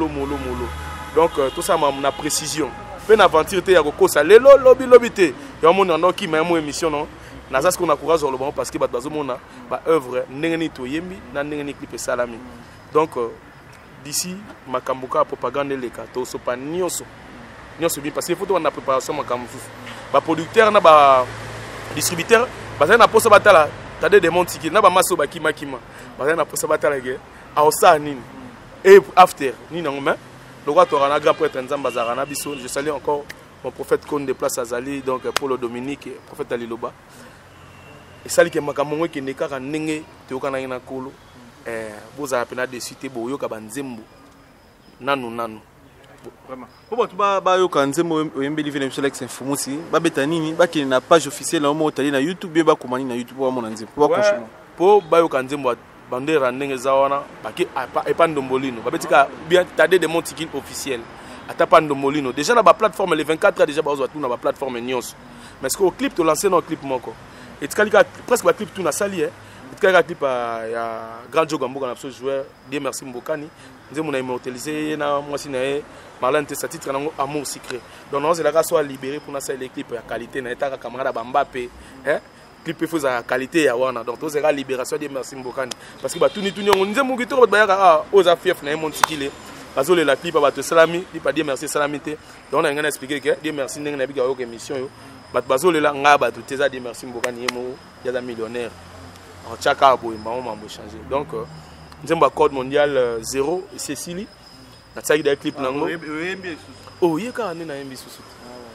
donc tout ça na précision pena aventure te ya kokosa lelo lobby te ya mona no ki même émission non na ça ce qu'on encourage le bon parce que ba bazo mona ba œuvre ndenge ni to yembi na ndenge ni clip salami donc d'ici makambuka propagande leka to so pa nyonso bien parce que faut on a préparation makambu ba producteur na ba distributeur ba na posa batala tade de montiki na ba maso ba kima ba na posa batala ke a osa nini et after ni na ngoma le roi torana grand prêtre nzamba zarana biso je salue encore mon prophète Konde de place Azali donc pour le Dominique prophète Aliloba et sali ke makambo ke nekaka ndenge te okana ina kolo boza pena de suite boyoka banzembo nanu vraiment pour ba yo kanzembo oyembeli vene Solex Infumusi ba beta nini ba ki na page officielle na mo tali na YouTube bien ba komani na YouTube ba mona nzembo ba konchimo po ba yo kanzembo bandera ndenge zawana ba ki epa ndombolino ba betika bien tade de montikil officiel atapa ndombolino déjà na ba plateforme les 24 déjà ba zo tout na ba plateforme nyonso mais ce que au clip to lancer no clip moko et kalika presque ba clip tout na sali Tika clip ya grand jogo mboka na so joueur Dieu merci Mbokani nzemo na immortaliser na mwasi na Marlène te sa titre nango amour secret donc on la soit libéré pour na ça les clips ya qualité na etaka camarade Mbappé hein clip faut za qualité ya wana donc to sera libération Dieu merci Mbokani parce que ba tuni nyongo nzemo ki to ba ya oza fief na montikile bazole la clip ba te salami clip Dieu merci salamité donc on a ngana expliquer que Dieu merci ndenge na bika yo émission yo ba bazole la ngaba to teza Dieu merci Mbokani yemo ya za millionnaire en Tchaka boy maman m'a changé donc nzemba code mondial 0 et Cécilie na tsaki da clip nango oh yeka ani na mbi susu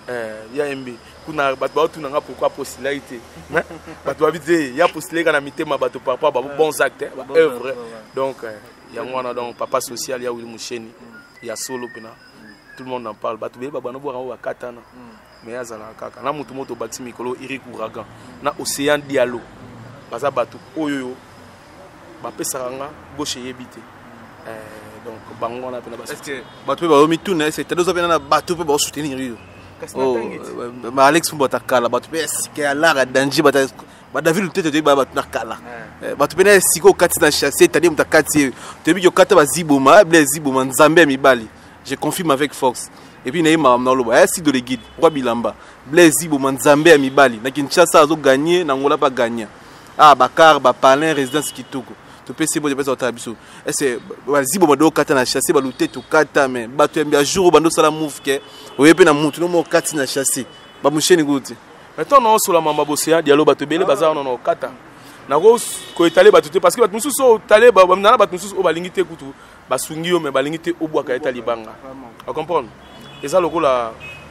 ya embi kuna bato baotunanga pourquoi postiller te bato babite ya postiller kana mitema bato par rapport à bons actes ba œuvre donc yango wana donc papa social ya Willy Musheni ya solo pena tout le monde en parle bato beba bana bo ba katana mais azala kaka na mutu moto bati mikolo Eric Ouragan na Océan Diallo baza bato oyo bapesaka gauche yebite donc bango wana pena basi est-ce que bato ba mituna c'est tado zo pena bato ba soutenir yo Alex Mbotakala bato pe que ala danger ba David tete de ba na kala bato pena siko kati na chasser tadi mutakati te bi yo kata ba ziboma blaise ziboma nzambe mibali je confirme avec force et puis naima na loba si de le guide roi bilamba blaise ziboma nzambe mibali na Kinshasa azo gagner na ngola pas gagner bakar ba palin résidence Kitoko to pesi bo de pesa otabiso est ziboma do kata na chasser ba lutte to kata mais bato ya jour bando sala move ke oyepe na mutu no mo kati na chasser ba Musheni gouti maintenant non sur la mamba Océan Diallo bato bele bazar non kata na ko étaler bato te parce que bato mususu so taler ba na bato mususu o balingi te kutu basungi yo mais balingi te obwaka etali banga à comprendre et ça lokola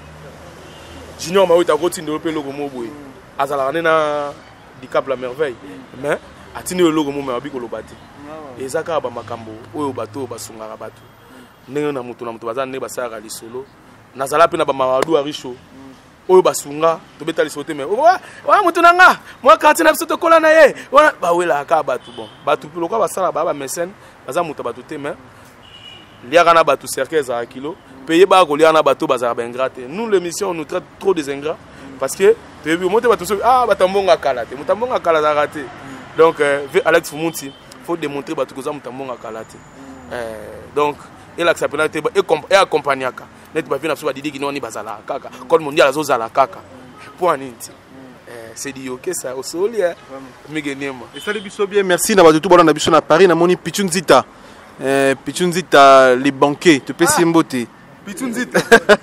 junior ma wita roti ndo pe logo mo boy azala na di cap la merveille mais atini logo mo mabi ko lobati et ça ka ba makambo oyo bato basungaka bato ndenge na mutu baza ne basara lisolo nazala pe na ba mawadu arisho oyo basunga to betali sote mais wa mutu nanga moi quartier na biso to kola na ye ba wela ka bato bon bato lokwa basala ba mécène baza mutu bato te mais liaka na bato cercle za kilo payer ba ko liaka na bato bazara ba ingrate nous l'émission on nous traite trop des ingrats parce que tu veux monter bato batambonga kala te mutambonga kala za raté donc Alex Fumunti faut démontrer bato ko za mutambonga kala te donc et la sapinate et accompagnaka net ba vina so ba didi kinoni bazala kaka code mondial azozala kaka pour aninti c'est dit OK ça au solia migenema et ça biso bien merci na bato bona na biso na Paris na moni Pichunzita Pichunzita les banquiers te pesi mbote Pichunzita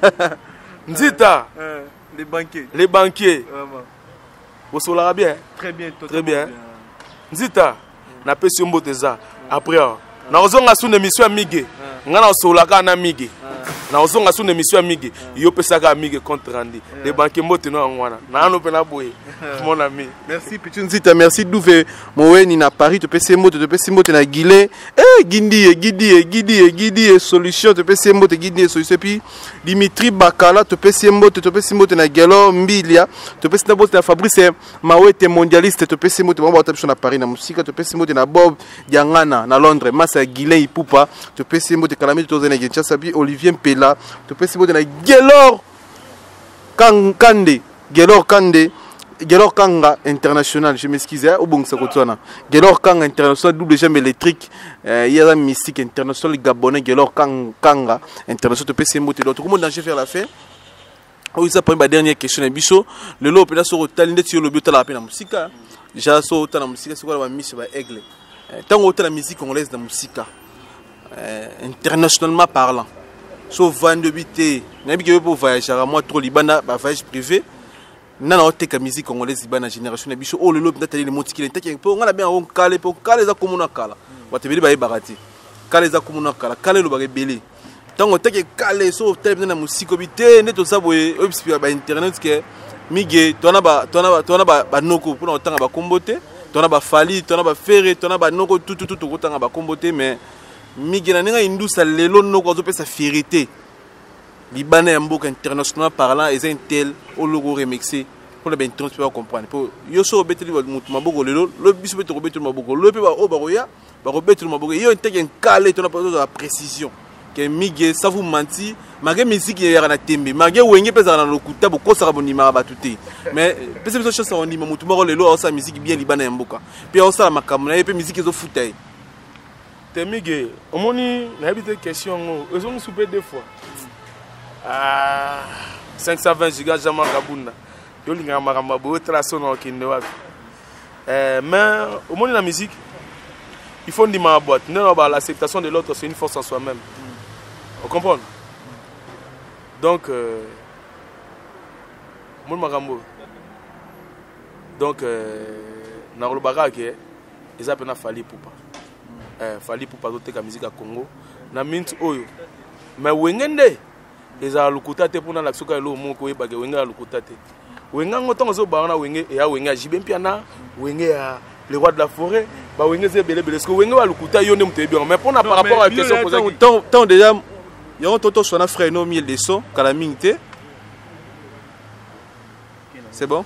Nzita les banquiers au solara bien très bien Nzita na pesi mbote za après na ozonga sous émission amige ngana solaka na mige na ozonga sous émission amige yo pesaka amige contre Randy les banquiers mbote no ngwana na no pena boye mon ami merci Pichunzita merci Douve Moweni na Paris te pesi mbote na Guilé Guidi solution te pesi mbote Guidi solution puis Dimitri Bakala te pesi mbote na Gelo Mbilia te pesi mbote na Fabrice Mawete mondialiste te pesi mbote ba ta na Paris na musique te pesi mbote na Bob Yangana na Londres Massa Guilé Ipupa te pesi mbote Kalami to na Kinshasa bi Olivier Pela te pesi mbote na Gelor Gelor Kanga international, je m'excuse, au bon Sakotona. Gelor Kanga international, double jambe électrique, il y a la mystique international gabonais, Gelor Kanga international, tu peux s'émouter. Donc, tout le monde a fait la fin. Oui, ça, pour ma dernière question, Bicho, le lot, peut-être sur le talent, sur le but, la peine, la musique. J'ai sur la musique, c'est quoi la mission, aigle. Tant que la musique congolaise, la musique, internationalement parlant. Sauf 22 bité, n'importe qui veut pour voyager, moi, trop Libana, voyage privé. Nana oteka musique congolaise bana génération na biso o lelo peut-être les mots qui les po ngala bien on kale po kale za komuna kala batebeli ba barati kale za komuna kale lo ba rebeli tango teke kale so tele na musique obité neto saboye obspia ba internet ke mige tona ba noko pour otanga ba kombote tona ba fali tona ba ferre tona ba noko tout otanga ba kombote mais mige na ninga indusa lelo noko zo pesa fierté Libanais en boucle international parlant et un tel au logo remixé pour les bêtes tu vas comprendre pour yo so bête le maboko le biso bête robet le maboko le pe ba o baroya ba robet le maboko yo intègre un calé ton pas de la précision que mige ça vous menti malgré musique ya na tembe malgré wenge pesa na lokuta boko sa bonima ba tuté mais pesa biso chance on ni mutu maro lelo sa musique bien libanais en boucle puis on sa makamna et puis musique zo foutaille te mige omoni na habité question ils ont soupé deux fois 520 gigas Jama Kabunda. Je suis en train de mais au monde de la musique, il faut dire ma boîte. L'acceptation de l'autre, c'est une force en soi-même. Vous comprenez? Donc, dans le barak, ils ont fallu pour pas. Fallu pour pas d'autres la musique à Congo. Na mint oyo. Mais wengende ezala lokuta te mpona lakisi oka elo moko oyebake wenge ya lokuta te wenge yango ntango ozobanga na wenge eya wenge ya jibe mpiana wenge ya le roi de la forêt bawenge eza ebelebele ceque wenge ya lokuta yo nde moto yebi yango mais mpona par rapport à question posaki tant déjà yango toto swana frère no miel de son kala mingi te c'est bon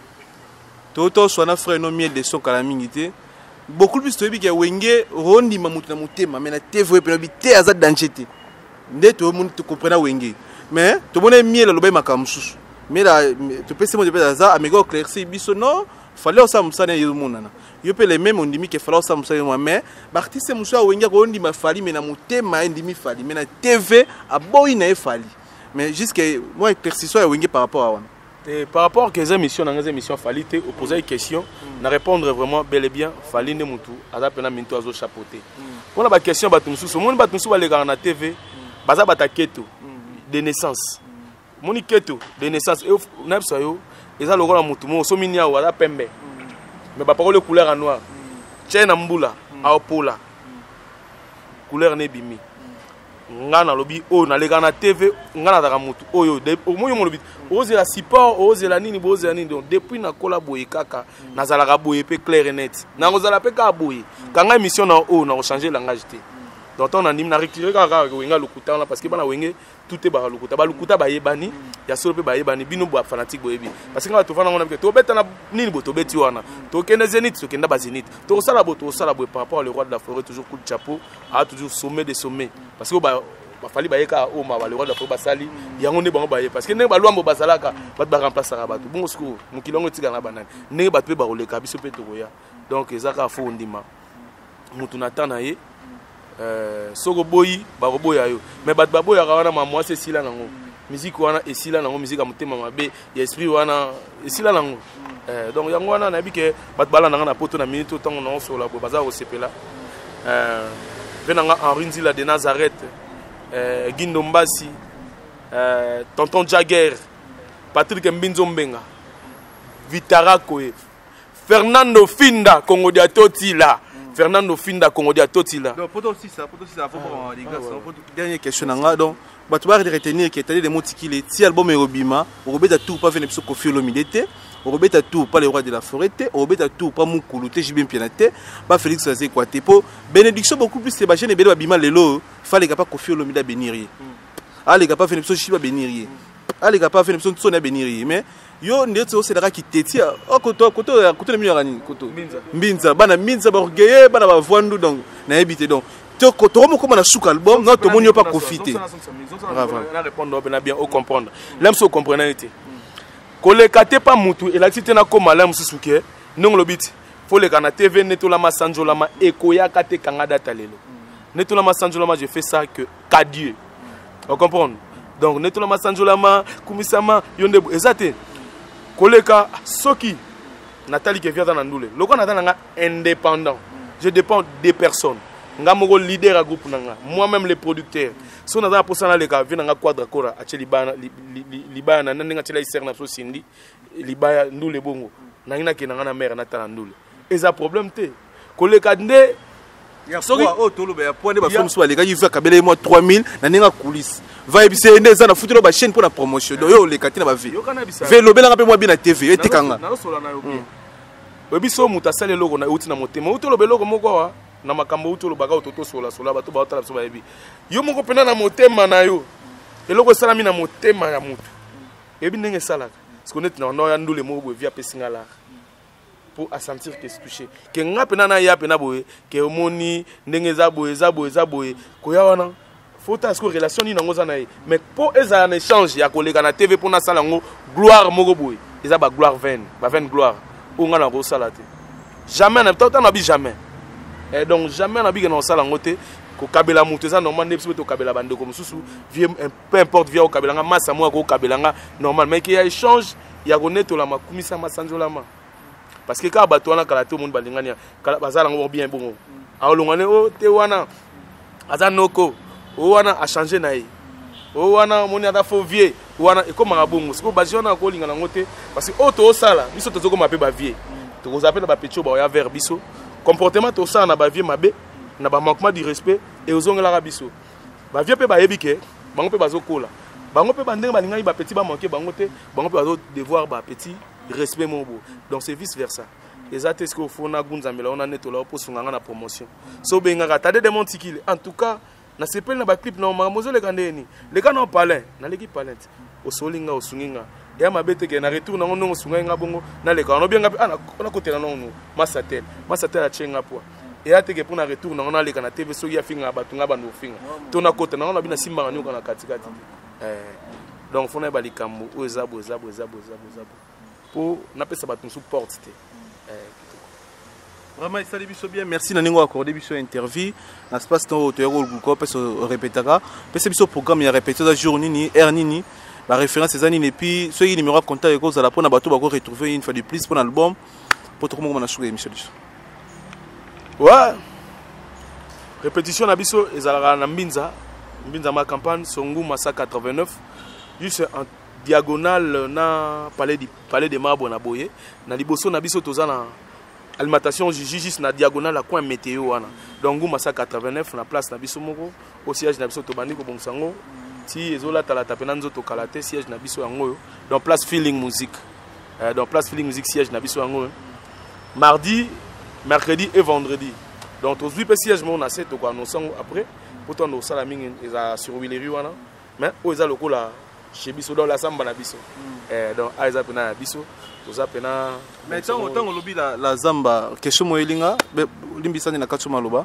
toto swana frère no miel de son kala mingi te beaucoup plus toyebi ke wenge rondima moto na motema mais na tv pe lobi te aza danger te nde tomoni tocomprena wenge mais tomoni miel alobai makambo mosusu mais topesi mo te aza ameki oclairci biso non fallait osala mosala ye ezomonana yo mpe le même ondimi ke fallait osala mosala ye mais baartiste mosusu awenge akondima fali mais na motema endimi fali mais na tv aboyi na ye fali mais jusque moi éclaircissement ya wenge par rapport à wana. Par rapport à ces émissions, dans les émissions, fallait te poser une question, na répondre vraiment bel et bien, fallait ne moutou, adapter minto azo chapeauté. Pour la question, batumsu, ce monde batumsu va les gars na TV, baza bataketo de naissance. Moni keto de naissance, et n'absoyo, ils ont le rôle à moutou, mon sominia ou à la pembe, mais pas parole couleur en noir, tchène amboula, aopola, couleur nebimi. Ngana lobi o na lega na TV ngana daga mutu oyo au moins mo lobi oze la support oze la nini boze la nini donc depuis na collaborer kaka na zala ka boye pe clair et net na kozala pe ka boye kanga émission na o na changer langage te donc on anime na retirer kaka wenga lokuta na parce que bana wenge tout est ba lokuta ba yebani ya solo pe ba yebani bino bo fanatique boyebi parce que ngala to fana ngona ke to beta na nini bo to beti wana to kende zenit to kenda ba zenit to sala bo par rapport au roi de la forêt toujours coup de chapeau a toujours sommet des sommets parce que ba fali ba yeka o ma ba le roi de la forêt ba sali yango ne bango ba ye parce que ne ba lwambo ba salaka ba ba remplacer ba bato bon siko mukilongo tika na banani ne ba pe ba roleka biso pe to ya donc ezaka fo ndima mutu na tana ye soko boyi ba boya yo mais bat ba boya wana mamwa se sila nango musique wana esila nango musique amutema mabe ya esprit wana esila nango donc yango wana na bike bat bala nanga na poto na minute tango na so la bo baza o sepela venanga Henri Nzila de Nazareth Guindo Mbasi tonton Jagger Patrick Mbinzo Mbenga Vitara Koe Fernando Finda Congo dia Totila Fernando Finda Congo dia Totila. Donc pour aussi ça faut les gars dernière question nanga donc tu vas retenir que t'as des mots qui les si album Robima Robeta tout pas venir sur Kofi Olomide Robeta tout pas les rois de la forêt Robeta tout pas Mukulu te Jibin Pianate pas Félix Azé quoi pour bénédiction beaucoup plus les bachene belo Babima lelo fallait pas Kofi Olomide bénir ah les gars pas venir sur Chiba bénir ah les gars pas venir sur Sonia bénir mais yo ndetso c'est la qui tetia koto le meilleur ani koto mbinza bana mbinza ba orgueilleux bana ba vandu donc na habité donc to koto mo comme na souka album non to monio pas profiter na répondre on a bien au comprendre l'aime so comprendre été koleka te pas mutu et la tite na koma l'aime susuke non le bit faut les kana TV netola ma sanjolama ekoya kate kanga data lelo netola ma sanjolama je fais ça que qu'à Dieu on comprend donc netola ma sanjolama kumisama yonde ezate koleka soki Nathalie qui vient dans Ndoule loko natana indépendant je dépends des personnes nga moko leader à groupe nanga moi-même les producteurs so na pour ça na leka vient nga quadra kora a libana libana na nga tela iser na so sindi libaya Ndoule bongo na ngina ke na mère natana Ndoule eza problème te koleka nde soki o tolo ba point de ba femme so leka yiva kabele moi 3000 na ninga coulisse va ebise ndeza na futelo ba chaîne pour la promotion donc yo leka tina ba vie velo belanga pe moi bien na TV etekanga na sola na yo bien webiso muta sale logo na uti na motema utolo beloko moko wa na makambo utolo baka ototo sola bato ba otala so ba yebi yo moko pena na motema na yo eloko salami na motema ya mutu ebi ndenge salaka parce que net na ya Ndule moko via pesingala pour à sentir que c'est touché que nga pena na ya pena boye que omoni ndenge za boye ko ya wana faut que relation ni nango za na mais pour eza en échange ya kolega na TV pour na sala ngo gloire moko boye eza ba gloire vaine gloire ou nga na ko sala te jamais na tant na bi jamais et donc jamais na bi na sala ngote ko kabela mutu eza normal ne biso to kabela bande ko mususu vie peu importe vie o kabela nga massa mo ko kabela nga normal mais qu'il y a échange ya ko netola makumisa masanjola ma parce que ka bato wana kala to monde balingania kala bazala ngo bien bon a olongane o te wana azanoko o wana a changer na ye o wana moni ata faux vieux wana e comme ngabongo siko baziona ko lingana ngote parce que o to sala biso to zoko mape ba vieux to ko zapela ba pecho ba ya vers biso comportement to sala na ba vieux mabe na ba manquement du respect et ozongela biso ba vieux pe ba yebike bango pe bazokola bango pe bandenge balinga ba petit ba manquer bango te bango pe devoir ba petit respect mobo donc c'est vice versa ezate ce que fona gunzamela on a netola pour sunganga na promotion so benga tade de montikile en tout cas na sepel na ba clip na mamozo le kandeni le kana palin na l'équipe palin au solinga au sunginga ya mabete ke na retour na ngono sunga bongo na le kana bien nga na côté na non masatel a chenga po et ate ke pour na retour na ngona le kana TV so ya finga batunga ba no finga to na côté na ngona bina simba ngani kana katikati donc fona ba likambo o ezabo pour na pesa batun support te vraiment ça biso bien merci na ningo accordé biso interview na espace to to yako ko peso répétaka pesa biso programme ya répéter la journée ni heure ni la référence ces années et puis ceux qui numéro contact et cause à la pona bato ba ko retrouver une fois de plus pour l'album pour tout comment on a joué Michel ouais répétition na biso ezalaka na mbinza ma campagne Songu Massa 89 juste en diagonale na palais de Marbre na Boye na liboso na biso tozana alimentation juste na diagonale la coin météo wana donc Massa 89 na place na biso moko au siège na biso tobandi ko bonsango si ezola tala tapena nzoto kalate siège na biso yango donc place feeling musique siège na biso yango mardi mercredi et vendredi donc tous les sièges mon a 7 quoi nous sommes après pourtant nous salaming eza sur Willery wana mais o eza lokola chez biso dans la samba na biso donc aiza pena biso toza pena mais tant lobi la zamba question moelinga limbisani na katuma loba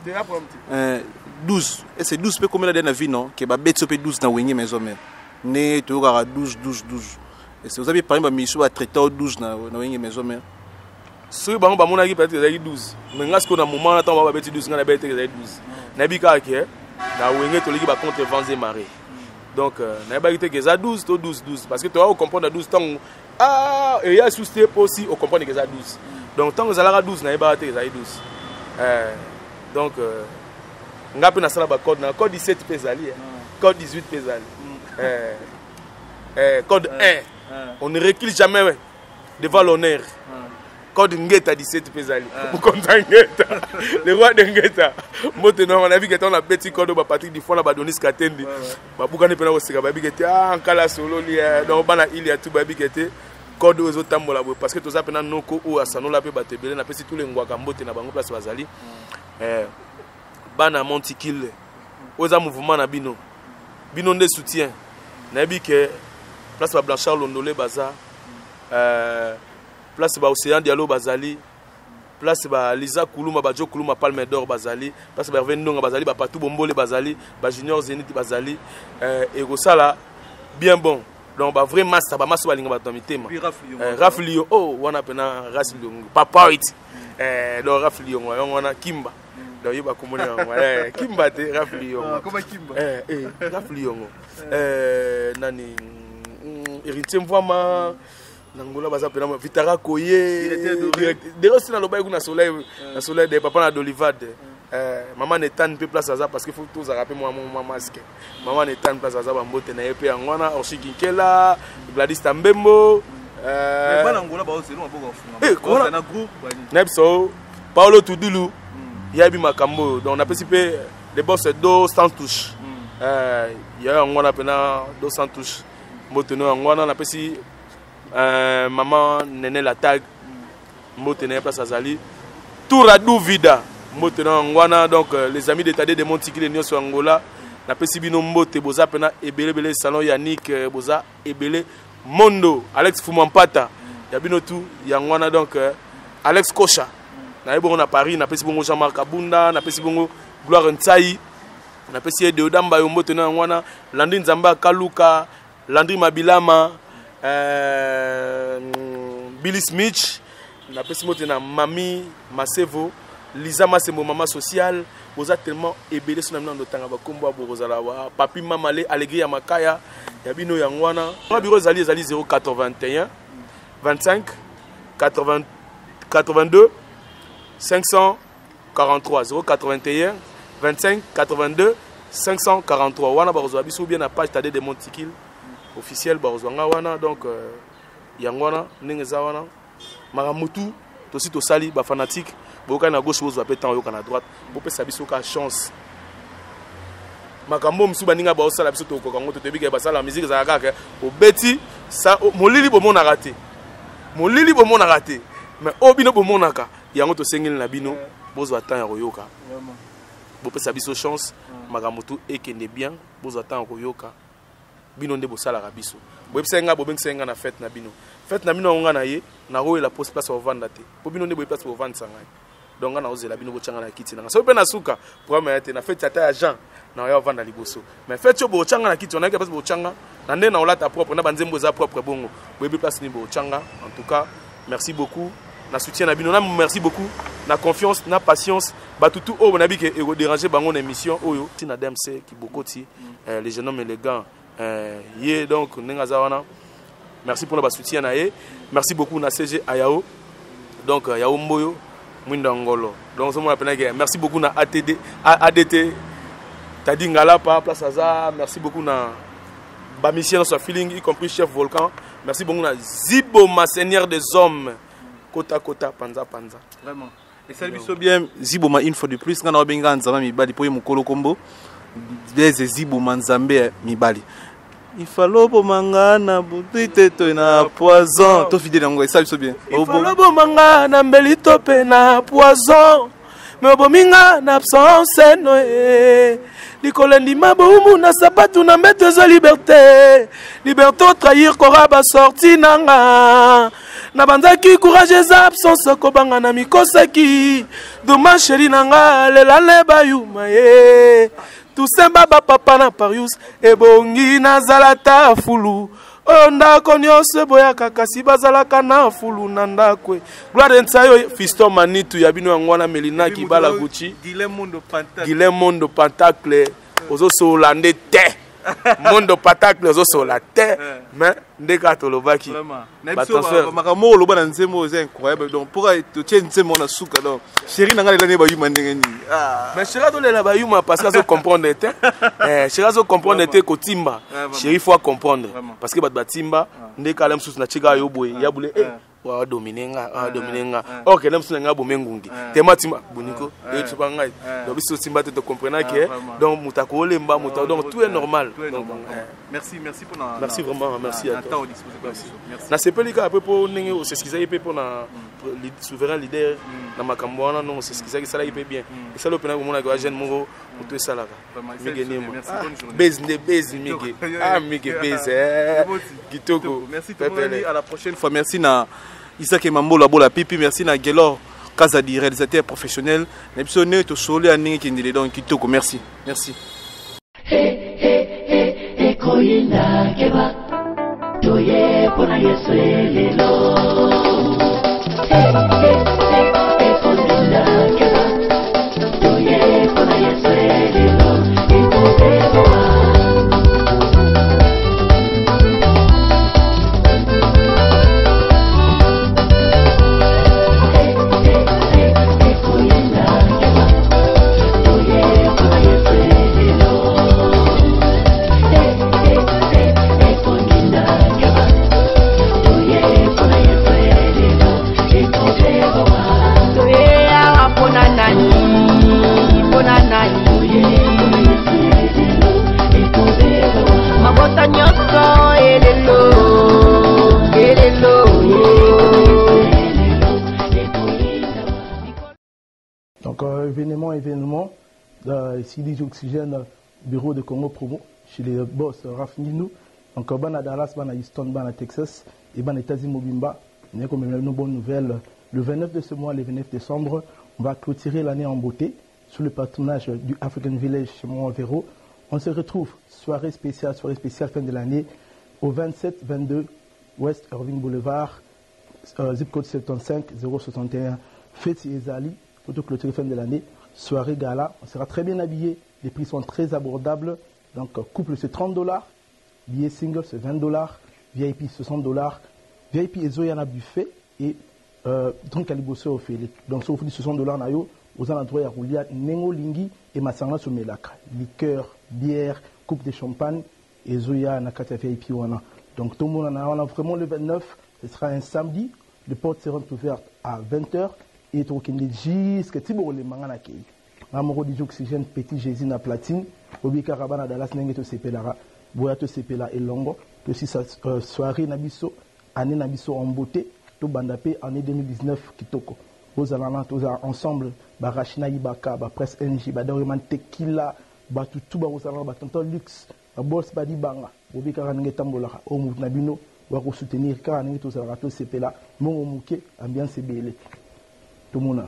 12 et c'est 12 pe combien la vie non que ba betso pe 12 na wenye maison mère ne to ga 12 et c'est vous avez parlé ba miso a traité 12 na wenye maison mère so bango ba mona ki peut-être 12 mais ngasko na moment na temps ba beti 12 na beti 12 na bi ka ke na wenye to liki ba contre Vanze Maré donc na ba ki te 12 to 12 parce que tu vas comprendre 12 temps et ya soucier aussi au comprendre que ça 12 donc tant que ça la 12 na ba te 12 donc ngapi na sala ba code na code 17 pesali code 18 pesali code 1 on ne recule jamais devant l'honneur code ngeta 17 pesali pour content ngeta le roi de ngeta maintenant on a vu que on a petit code ba Patrick du fond la ba Donis Katendi ba bukane pena osika ba bigete nkala solo li donc bana il y a tout ba bigete code aux autres tambola parce que tous apena noko ou asano la pe batebele na pesi tous les ngwaka mbote na bango place bazali bana montikile oza mouvement na bino de soutien na bi que place ba Blanchard Londolé baza place ba Océan Diallo bazali place ba Lisa Kuluma ba Jo Kuluma Palme d'Or bazali place ba Hervé Ndonga bazali ba Patou Bombole bazali ba Junior Zenith bazali et ça bien bon donc ba vrai master ba maso balinga ba tomitema Raf Lion oh wana pena Ras Lion papa it donc Raf Lion wana Kimba donc yeba komona Kimba te Raf Lion comment Kimba Raf Lion nani héritier mvama nangola baza pena Vitara Koye direct aussi na loba na soleil de papa na d'Olivade maman netan pe place aza parce que faut tous rappeler moi masque maman netan place aza ba mbote na yepe ngwana Oshikinkela Gladys Tambembo mais bana ngola ba ozelo maboko funga na groupe Nepso Paulo Tudulu yabi makambo donc on a participé les boss do sans touche ya ngwana pena do sans touche mbote no ngwana na pesi maman Nene la tag motene place azali Touradou Vida motena ngwana donc les amis d'état de Montikile Nyoso Angola na pesi bino mbote boza pena ebele salon Yannick boza ebele Mondo Alex Fumampata ya bino tout ya ngwana donc Alex Kocha na ebongo na Paris na pesi bongo Jean-Marc Abunda na pesi bongo Gloire Ntsai na pesi Deodamba yo motena ngwana Landry Nzamba Kaluka Landry Mabilama Billy Smith na pesi motena Mami Masevo Lisa Masembo mama social boza tellement ebele sur na ndotanga ba kombo bozala wa papi mamale alegri ya makaya ya bino ya ngwana ba bureau zali 081 25 80 82 543 081 25 82 543 wana ba biso bien na page tade de Montikile officiel ba nga wana donc ya ngwana ndenge za wana maramutu aussi to sali ba fanatique boka na gauche bozo apé temps yoka na droite bo pe sabiso ka chance makambo musu baninga ba osala biso to kokango to tebika basala musique za kaka obeti ça molili bomona raté molili bomona raté mais obino bomonaka yango to sengeli na bino bozo attend ya koyoka bo pesa biso chance makambo tu ekende bien bozo attend koyoka bino nde bosala ka biso bo pesa bo benga na fête na bino nga na ye na ro la poste place au vendre te bo bino nde bo place au vendre sanga donc na ozela bino bochanga na kiti na so pe na suka programme ya na fête ata agent na ya vendre liboso mais fête yo bochanga na kiti on a que place bochanga na nde na olata propre na banzembo za propre bongo bo place ni bochanga en tout cas merci beaucoup na soutien na bino na merci beaucoup na confiance na patience batutu o bonabi ke ego déranger bango na émission oyo tina DMC ki bokoti les jeunes hommes élégants yé donc nenga zawana merci pour le soutien na ye merci beaucoup na CG Ayao donc Ayao Mboyo Mwindangolo donc on appelle merci beaucoup na ADT Tadi Ngalapa place Aza merci beaucoup na Bamisien sur feeling y compris chef Volcan merci beaucoup na Zibo ma seigneur des hommes Kota Kota Panza vraiment et ça lui bien Zibo ma une fois de plus ngana obenga nzama mibali po mukolo kombo des Zibo manzambe mibali il fallait bomangana butite to na poison to fidèle ngo ça lui bien il fallait bomangana mbeli tope na poison mais bominga na absence noé likolendi mabumu na sapatu na mbeto za liberté liberté trahir koraba sorti nanga na banzaki courage za absence kobanga na mikosaki doma chéri nanga lelale bayuma ye tout semba papa na parius ebongi na zalata fulu onda konyoso boyaka kasi bazalaka na fulu na ndakwe gloire nsayo Fiston Manitu ya bino ngwana Melina Kibala Gucci Guilhem Mondo Pentacle ozo solande te Mondo Pentacle ozo sola te mais ndeka tolobaki makambo loba na nzembo c'est incroyable donc pour te tient nzembo na suka donc chéri nanga lelane ba yuma ndenge ni mais chéri to lela ba yuma parce que zo comprendre te chéri zo comprendre te ko timba chéri faut comprendre parce que bat timba ndeka lem sous na chiga yo boye ya bule wa dominenga OK lem sous nga bo mengungi tematima boniko et tu pas ngai donc biso timba te comprendre que donc mutako lemba muta donc tout est normal donc merci pour merci vraiment merci à toi na sepelika après pour ninge o c'est ce qu'ils avaient pour na souverain leader na makambo wana non c'est ce qu'ils avaient ça là il peut bien et ça le pena ko mona ko jeune moko to salaka mige nemo base mige mige base kitoko merci à la prochaine fois merci na Isaac Mambola bola pipi merci na Gelor Kazadi réalisateur professionnel na biso ne to solo aningi kindile donc kitoko merci Koina keba toye pona yesu lelo koina keba toye pona yesu lelo ikotewa Donc, événement, ici, Oxygène, bureau de Congo Promo, chez les boss Raf Ninou. Donc, à Dallas, à Houston, à Texas, et à États-Unis, Mobimba. On a comme une bonne nouvelle. Le 29 de ce mois, le 29 décembre, on va clôturer l'année en beauté sous le patronage du African Village chez Montvéro. On se retrouve, soirée spéciale fin de l'année, au 27-22 West Irving Boulevard, zip code 75 061, Feti Ezali, pour clôturer fin de l'année, soirée gala. On sera très bien habillé, les prix sont très abordables. Donc, couple c'est $30, billet single c'est $20, VIP $60, VIP et Zoyana buffet et donc Kaliboso au fait. Donc, ça vous dit $60 nayo, aux endroits à Roulia, Nengo Lingi et Massanga Somelaka. Liqueur, bière, coupe de champagne et Zoya Nakata VIP wana. Donc, tout le monde en a vraiment le 29, ce sera un samedi. Les portes seront ouvertes à 20h et tout le monde jusqu'à Tibo les mangana. Namoro DJ Oxygène Petit Jésus na platine obika rabana Dallas nenge to sepelara boya to sepela elongo to si soirée na biso année na biso en beauté to bandapé année 2019 kitoko ozalana to ensemble ba Rachina Ibaka ba Presse NJ ba Doriman Tequila ba tutu ba ozalana ba tonton Luxe ba boss ba di banga obika nenge tambola o mu na bino wa ko soutenir ka nenge to zalana to sepela mongo muke ambiance belé tout mona.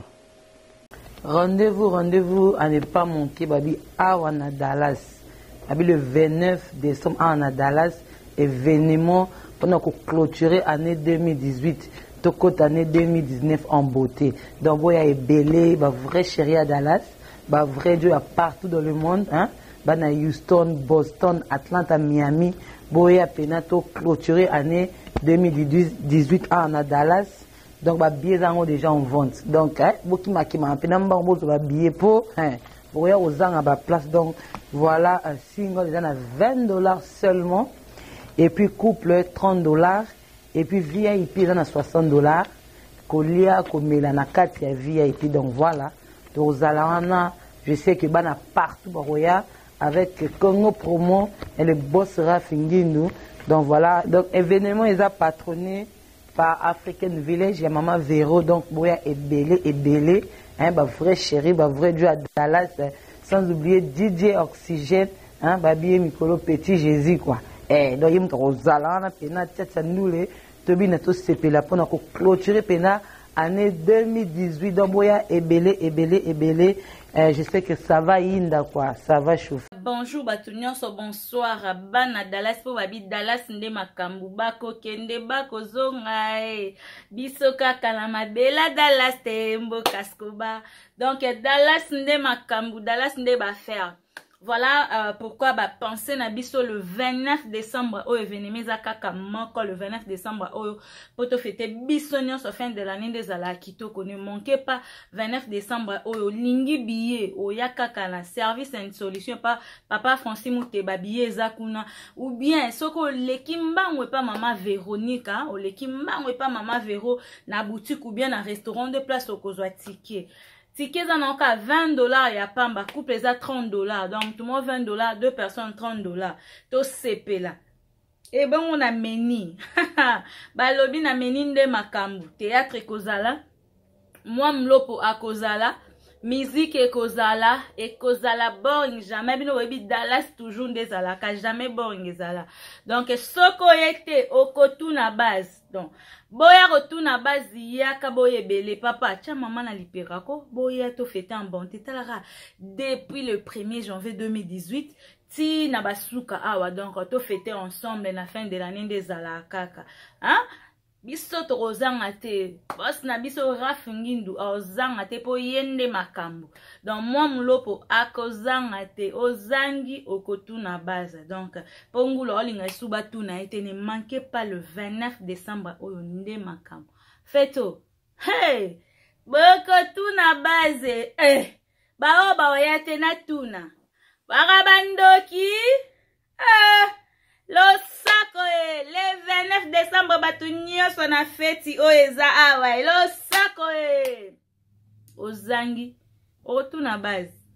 Rendez-vous à ne pas manquer, Babi, à Dallas. Babi, le 29 décembre à Dallas, événement pendant qu'on clôturer l'année 2018, toute année 2019 en beauté. Donc, il y a belé, bah vrai chéri à Dallas, bah vrai Dieu à partout dans le monde, hein, bah na Houston, Boston, Atlanta, Miami, boya penato clôturer l'année 2018 à Dallas. Donc, les billets sont déjà en vente. Donc, beaucoup de billets pour la place. Donc, voilà un single, il y en a $20 seulement. Et puis, couple, $30. Et puis, VIP, il y en a $60. Kolia, Komelana, 4, il y a VIP. Donc, voilà. Donc, je sais que il y a partout, avec Congo Promo et le boss Rafingindu. Donc, voilà. Donc, événement, ils ont patronné par African Village, il y a Maman Véro, donc Boya est belé, hein, bah vrai chéri, bah vrai Dieu à Dallas, sans oublier DJ Oxygène, hein, bah bien Mikolo Petit Jésus, quoi. Donc il y a Rosalana, Pena, Tchatcha Noulé, Tobi Nato Sepela, pour clôturer Pena, année 2018, donc Boya est belé, je sais que ça va inda, quoi, ça va chauffer. Bonjour Batunion, bonsoir Bana Dallas po babi Dallas nde makambu bako kende bako zonga bisoka kalama bela Dallas tembo kaskoba. Donc Dallas nde makambu, Dallas nde ba faire. Voilà pourquoi bah penser na biso le 29 décembre au événement zakaka moko le 29 décembre au poto fêter bisonion sur fin de l'année des ala kitoko ne manquez pas 29 décembre au lingi billet au yakaka na service and solution pas papa Francis Mouteba billet zakuna ou bien soko lekimba ou pas maman Véronique hein ou lekimba ou pas maman Véro na boutique ou bien na restaurant de place au kozwa ticket. Tickets en encore $20, ya pamba couple les a $30. Donc tout le monde $20, deux personnes $30. To CP là. Et ben on a meni. Ba lobi na meni nde makambu. Théâtre kozala. Moi mlopo a kozala. Musique et kozala boring jamais bino webi Dallas toujours des alaka jamais boring ezala. Donc soko yete okotu na base. Donc boya retour na base yaka boye belé papa tia maman na liperako boya to fêter en bonté talara depuis le 1er janvier 2018 ti na basuka awa donc to fêter ensemble na fin de l'année des alaka hein. Biso to ozanga te boss na biso Rafingindu ozanga te po yende makambo donc moi mlopo akozanga te ozangi okotu na base donc pongulo olinga suba tu na ete ne manquez pas le 29 décembre oyo nde makambo feto hey bokotu na base bao oyate na tuna barabandoki lo sako le 29 décembre batunyo sona feti o eza awa lo sako ozangi otu na base